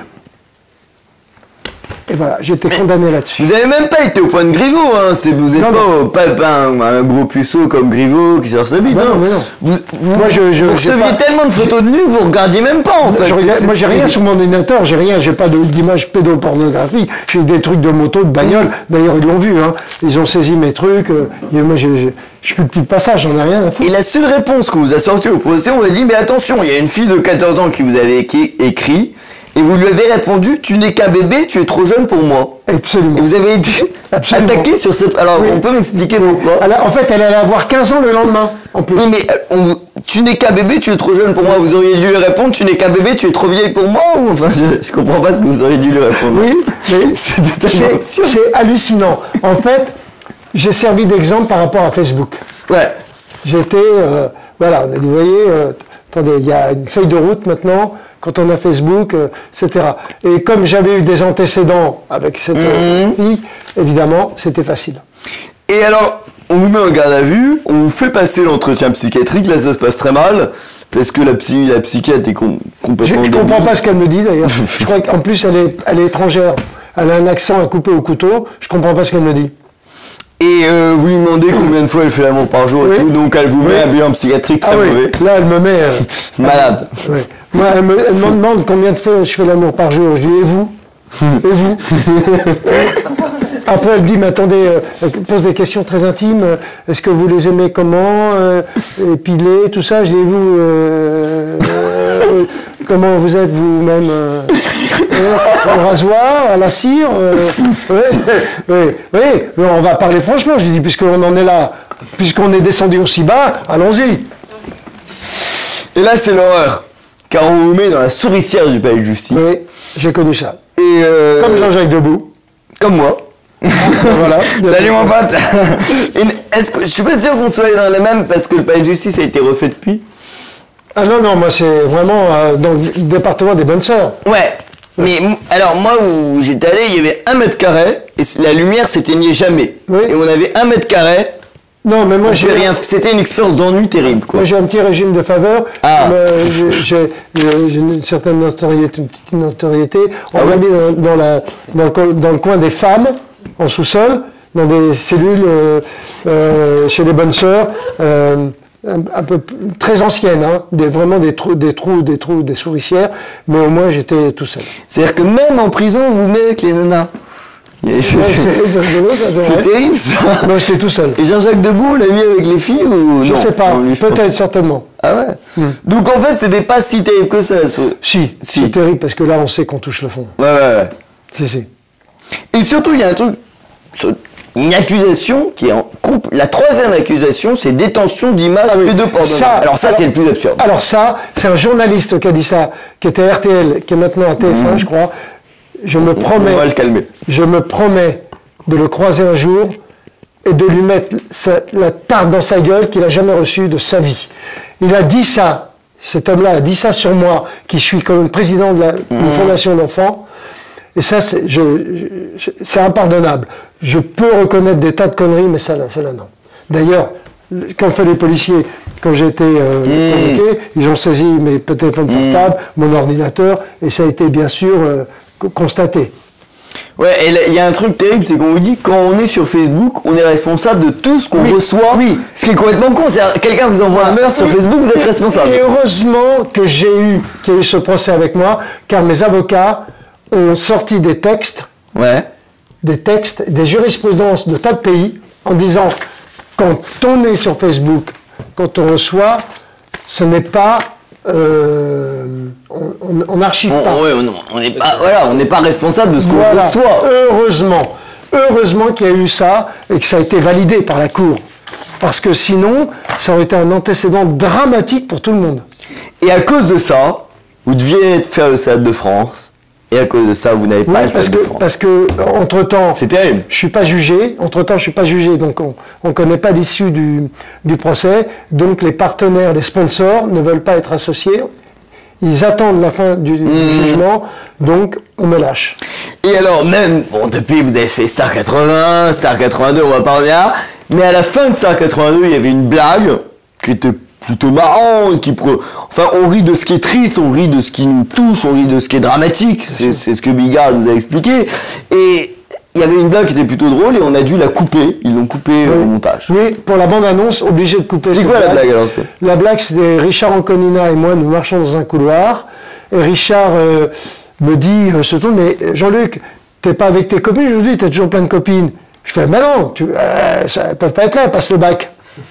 [SPEAKER 2] Et voilà, j'ai été condamné là-dessus.
[SPEAKER 1] Vous avez même pas été au point de Griveaux, hein. Vous êtes pas un gros puceau comme Griveaux qui sort sa bite, non. Vous receviez tellement de photos de nu que vous regardiez même pas, en fait.
[SPEAKER 2] Moi, j'ai rien sur mon ordinateur, j'ai pas d'image pédopornographique, j'ai des trucs de moto, de bagnole, d'ailleurs, ils l'ont vu, hein. Ils ont saisi mes trucs, moi, je cultive pas ça, j'en ai rien à foutre.
[SPEAKER 1] Et la seule réponse qu'on vous a sortie au procès, on vous a dit, mais attention, il y a une fille de 14 ans qui vous avait écrit, et vous lui avez répondu, tu n'es qu'un bébé, tu es trop jeune pour moi.
[SPEAKER 2] Absolument.
[SPEAKER 1] Et vous avez été attaqué sur cette... Alors, on peut m'expliquer pourquoi?
[SPEAKER 2] Alors, en fait, elle allait avoir 15 ans le lendemain, en plus.
[SPEAKER 1] Oui, mais tu n'es qu'un bébé, tu es trop jeune pour moi. Vous auriez dû lui répondre, tu n'es qu'un bébé, tu es trop vieille pour moi, ou... Enfin, je comprends pas ce que vous auriez dû lui répondre.
[SPEAKER 2] Oui, mais c'est hallucinant. En fait, j'ai servi d'exemple par rapport à Facebook.
[SPEAKER 1] Ouais.
[SPEAKER 2] J'étais... voilà, on a dit, vous voyez, attendez, il y a une feuille de route maintenant, quand on a Facebook, etc. Et comme j'avais eu des antécédents avec cette fille, évidemment, c'était facile.
[SPEAKER 1] Et alors, on vous met en garde à vue, on vous fait passer l'entretien psychiatrique, là ça se passe très mal, parce que la psychiatre est complètement...
[SPEAKER 2] Je comprends pas ce qu'elle me dit d'ailleurs. Je crois qu'en plus elle est étrangère, elle a un accent à couper au couteau, je comprends pas ce qu'elle me dit. Et
[SPEAKER 1] vous lui demandez combien de fois elle fait l'amour par jour et tout, donc elle vous met un bilan psychiatrique très mauvais.
[SPEAKER 2] Là elle me met...
[SPEAKER 1] malade.
[SPEAKER 2] Moi elle me demande combien de fois je fais l'amour par jour, je dis et vous? Et vous? Après elle dit mais attendez, elle pose des questions très intimes, est-ce que vous les aimez comment, épiler, tout ça, je dis vous, comment vous êtes vous-même, au rasoir, à la cire, oui, on va parler franchement, je lui dis, puisqu'on en est là, puisqu'on est descendu aussi bas, allons-y.
[SPEAKER 1] Et là c'est l'horreur, car on vous met dans la souricière du palais de justice.
[SPEAKER 2] Oui, j'ai connu ça.
[SPEAKER 1] Et
[SPEAKER 2] comme Jean-Jacques Debout.
[SPEAKER 1] Comme moi.
[SPEAKER 2] Voilà.
[SPEAKER 1] Salut mon pote. Je suis pas sûr qu'on soit allé dans les mêmes parce que le palais de justice a été refait depuis.
[SPEAKER 2] Ah non, non, moi c'est vraiment dans le département des Bonnes Sœurs.
[SPEAKER 1] Ouais. Mais alors moi où j'étais allé, il y avait 1 mètre carré et la lumière s'éteignait jamais.
[SPEAKER 2] Oui.
[SPEAKER 1] Et on avait 1 mètre carré.
[SPEAKER 2] Non, mais moi j'ai
[SPEAKER 1] Rien. C'était une expérience d'ennui terrible, quoi.
[SPEAKER 2] Moi j'ai un petit régime de faveur.
[SPEAKER 1] Ah.
[SPEAKER 2] J'ai une certaine notoriété, une petite notoriété. On m'a mis dans le coin des femmes, en sous-sol, dans des cellules chez les Bonnes Sœurs. Un peu très anciennes, hein, vraiment des souricières, mais au moins j'étais tout seul.
[SPEAKER 1] C'est-à-dire que même en prison, on vous met avec les nanas.
[SPEAKER 2] C'est rigolo, ça,
[SPEAKER 1] C'est terrible, ça.
[SPEAKER 2] Moi j'étais tout seul.
[SPEAKER 1] Et Jean-Jacques Debout, on l'a mis avec les filles ou
[SPEAKER 2] Je
[SPEAKER 1] non?
[SPEAKER 2] sais pas,
[SPEAKER 1] Non, lui, je pense-
[SPEAKER 2] peut-être, certainement.
[SPEAKER 1] Ah ouais. Donc en fait, c'était pas si terrible que ça.
[SPEAKER 2] Si, c'est terrible, parce que là on sait qu'on touche le fond.
[SPEAKER 1] Ouais.
[SPEAKER 2] Si.
[SPEAKER 1] Et surtout, il y a un truc, une accusation qui est la 3e accusation, c'est détention d'images pédopornographiques. Alors ça, c'est le plus absurde.
[SPEAKER 2] Alors ça, c'est un journaliste qui a dit ça, qui était à RTL, qui est maintenant à TF1, je crois. Je me promets.
[SPEAKER 1] On va le calmer.
[SPEAKER 2] Je me promets de le croiser un jour et de lui mettre la tarte dans sa gueule qu'il n'a jamais reçue de sa vie. Il a dit ça, cet homme-là a dit ça sur moi, qui suis comme président de une fondation d'enfants. Et ça, c'est impardonnable. Je peux reconnaître des tas de conneries, mais ça là, non. D'ailleurs, qu'ont fait les policiers quand j'ai été convoqué, ils ont saisi mes téléphones portables, mon ordinateur, et ça a été bien sûr constaté.
[SPEAKER 1] Ouais, et il y a un truc terrible, c'est qu'on vous dit, quand on est sur Facebook, on est responsable de tout ce qu'on reçoit. Oui. Ce qui est complètement con, c'est quelqu'un vous envoie un meurtre sur Facebook, vous êtes responsable.
[SPEAKER 2] Et heureusement qu'il y a eu ce procès avec moi, car mes avocats ont sorti des textes, des jurisprudences de tas de pays, en disant, quand on est sur Facebook, quand on reçoit, ce n'est pas... on n'archive pas.
[SPEAKER 1] On n'est pas responsable de ce qu'on reçoit.
[SPEAKER 2] Heureusement qu'il y a eu ça et que ça a été validé par la Cour. Parce que sinon, ça aurait été un antécédent dramatique pour tout le monde.
[SPEAKER 1] Et à cause de ça, vous deviez faire le Stade de France. Et à cause de ça, vous n'avez pas le Stade de France.
[SPEAKER 2] Parce que, entre-temps,
[SPEAKER 1] c'est terrible.
[SPEAKER 2] Je suis pas jugé. Entre-temps, je suis pas jugé, donc on connaît pas l'issue du procès. Donc les partenaires, les sponsors ne veulent pas être associés. Ils attendent la fin du jugement, donc on me lâche.
[SPEAKER 1] Et alors même, bon, depuis vous avez fait Star 80, Star 82, on va pas revenir, mais à la fin de Star 82, il y avait une blague qui était plutôt marrant, enfin on rit de ce qui est triste, on rit de ce qui nous touche, on rit de ce qui est dramatique, c'est ce que Bigard nous a expliqué, et il y avait une blague qui était plutôt drôle et on a dû la couper, ils l'ont coupée au montage.
[SPEAKER 2] Oui, pour la bande-annonce, obligé de couper.
[SPEAKER 1] C'était quoi la blague alors?
[SPEAKER 2] La blague, c'était Richard Anconina et moi, nous marchons dans un couloir, et Richard me dit, se tourne, mais Jean-Luc, t'es pas avec tes copines? Je lui dis, t'as toujours plein de copines. Je fais, mais non, ça peut pas être là, elle passe le bac.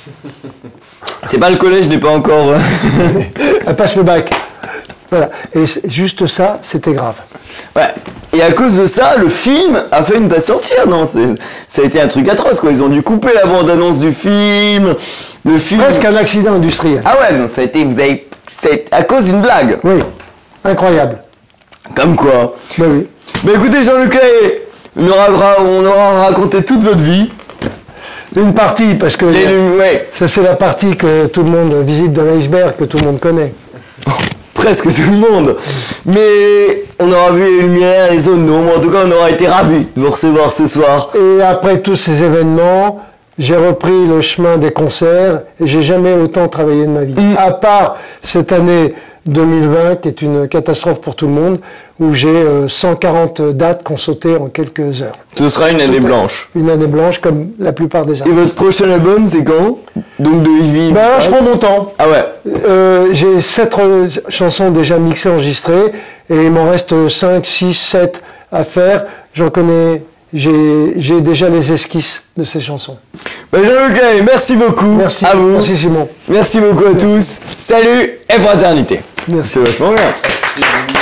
[SPEAKER 1] C'est pas le collège, n'est pas encore...
[SPEAKER 2] Elle passe le bac. Voilà. Et juste ça, c'était grave.
[SPEAKER 1] Ouais. Et à cause de ça, le film a fait ne pas sortir, non? Ça a été un truc atroce, quoi. Ils ont dû couper la bande-annonce du film. Le film...
[SPEAKER 2] Presque un accident industriel.
[SPEAKER 1] Ah ouais, non, ça a été... C'est à cause d'une blague.
[SPEAKER 2] Oui. Incroyable.
[SPEAKER 1] Comme quoi.
[SPEAKER 2] Ben oui.
[SPEAKER 1] Mais écoutez, Jean-Luc, on aura raconté toute votre vie.
[SPEAKER 2] Une partie, parce que ça c'est la partie que tout le monde visite de l'iceberg, que tout le monde connaît.
[SPEAKER 1] Presque tout le monde. Mais on aura vu les lumières, les zones d'ombre. En tout cas, on aura été ravis de vous recevoir ce soir.
[SPEAKER 2] Et après tous ces événements, j'ai repris le chemin des concerts et j'ai jamais autant travaillé de ma vie. À part cette année 2020, qui est une catastrophe pour tout le monde, où j'ai 140 dates qu'on sautait en quelques heures.
[SPEAKER 1] Ce sera une année blanche.
[SPEAKER 2] Une année blanche, comme la plupart des artistes.
[SPEAKER 1] Et votre prochain album, c'est quand? Donc de Ivy.
[SPEAKER 2] Ben là, je prends mon temps.
[SPEAKER 1] Ah ouais.
[SPEAKER 2] J'ai 7 chansons déjà mixées, enregistrées, et il m'en reste 5, 6, 7 à faire. J'en connais... J'ai déjà les esquisses de ces chansons.
[SPEAKER 1] Ben Jean-Luc, merci beaucoup.
[SPEAKER 2] Merci
[SPEAKER 1] à vous.
[SPEAKER 2] Merci Simon.
[SPEAKER 1] Merci beaucoup à tous. Salut et fraternité.
[SPEAKER 2] Merci.
[SPEAKER 1] C'est vachement bien.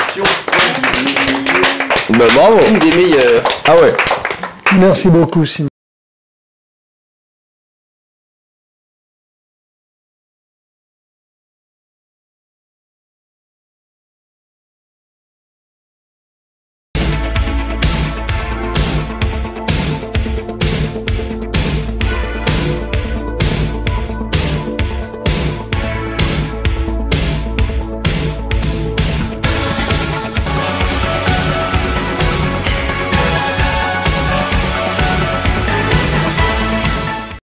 [SPEAKER 1] Ben bravo.
[SPEAKER 4] Une des meilleures.
[SPEAKER 1] Ah ouais.
[SPEAKER 2] Merci beaucoup Simon.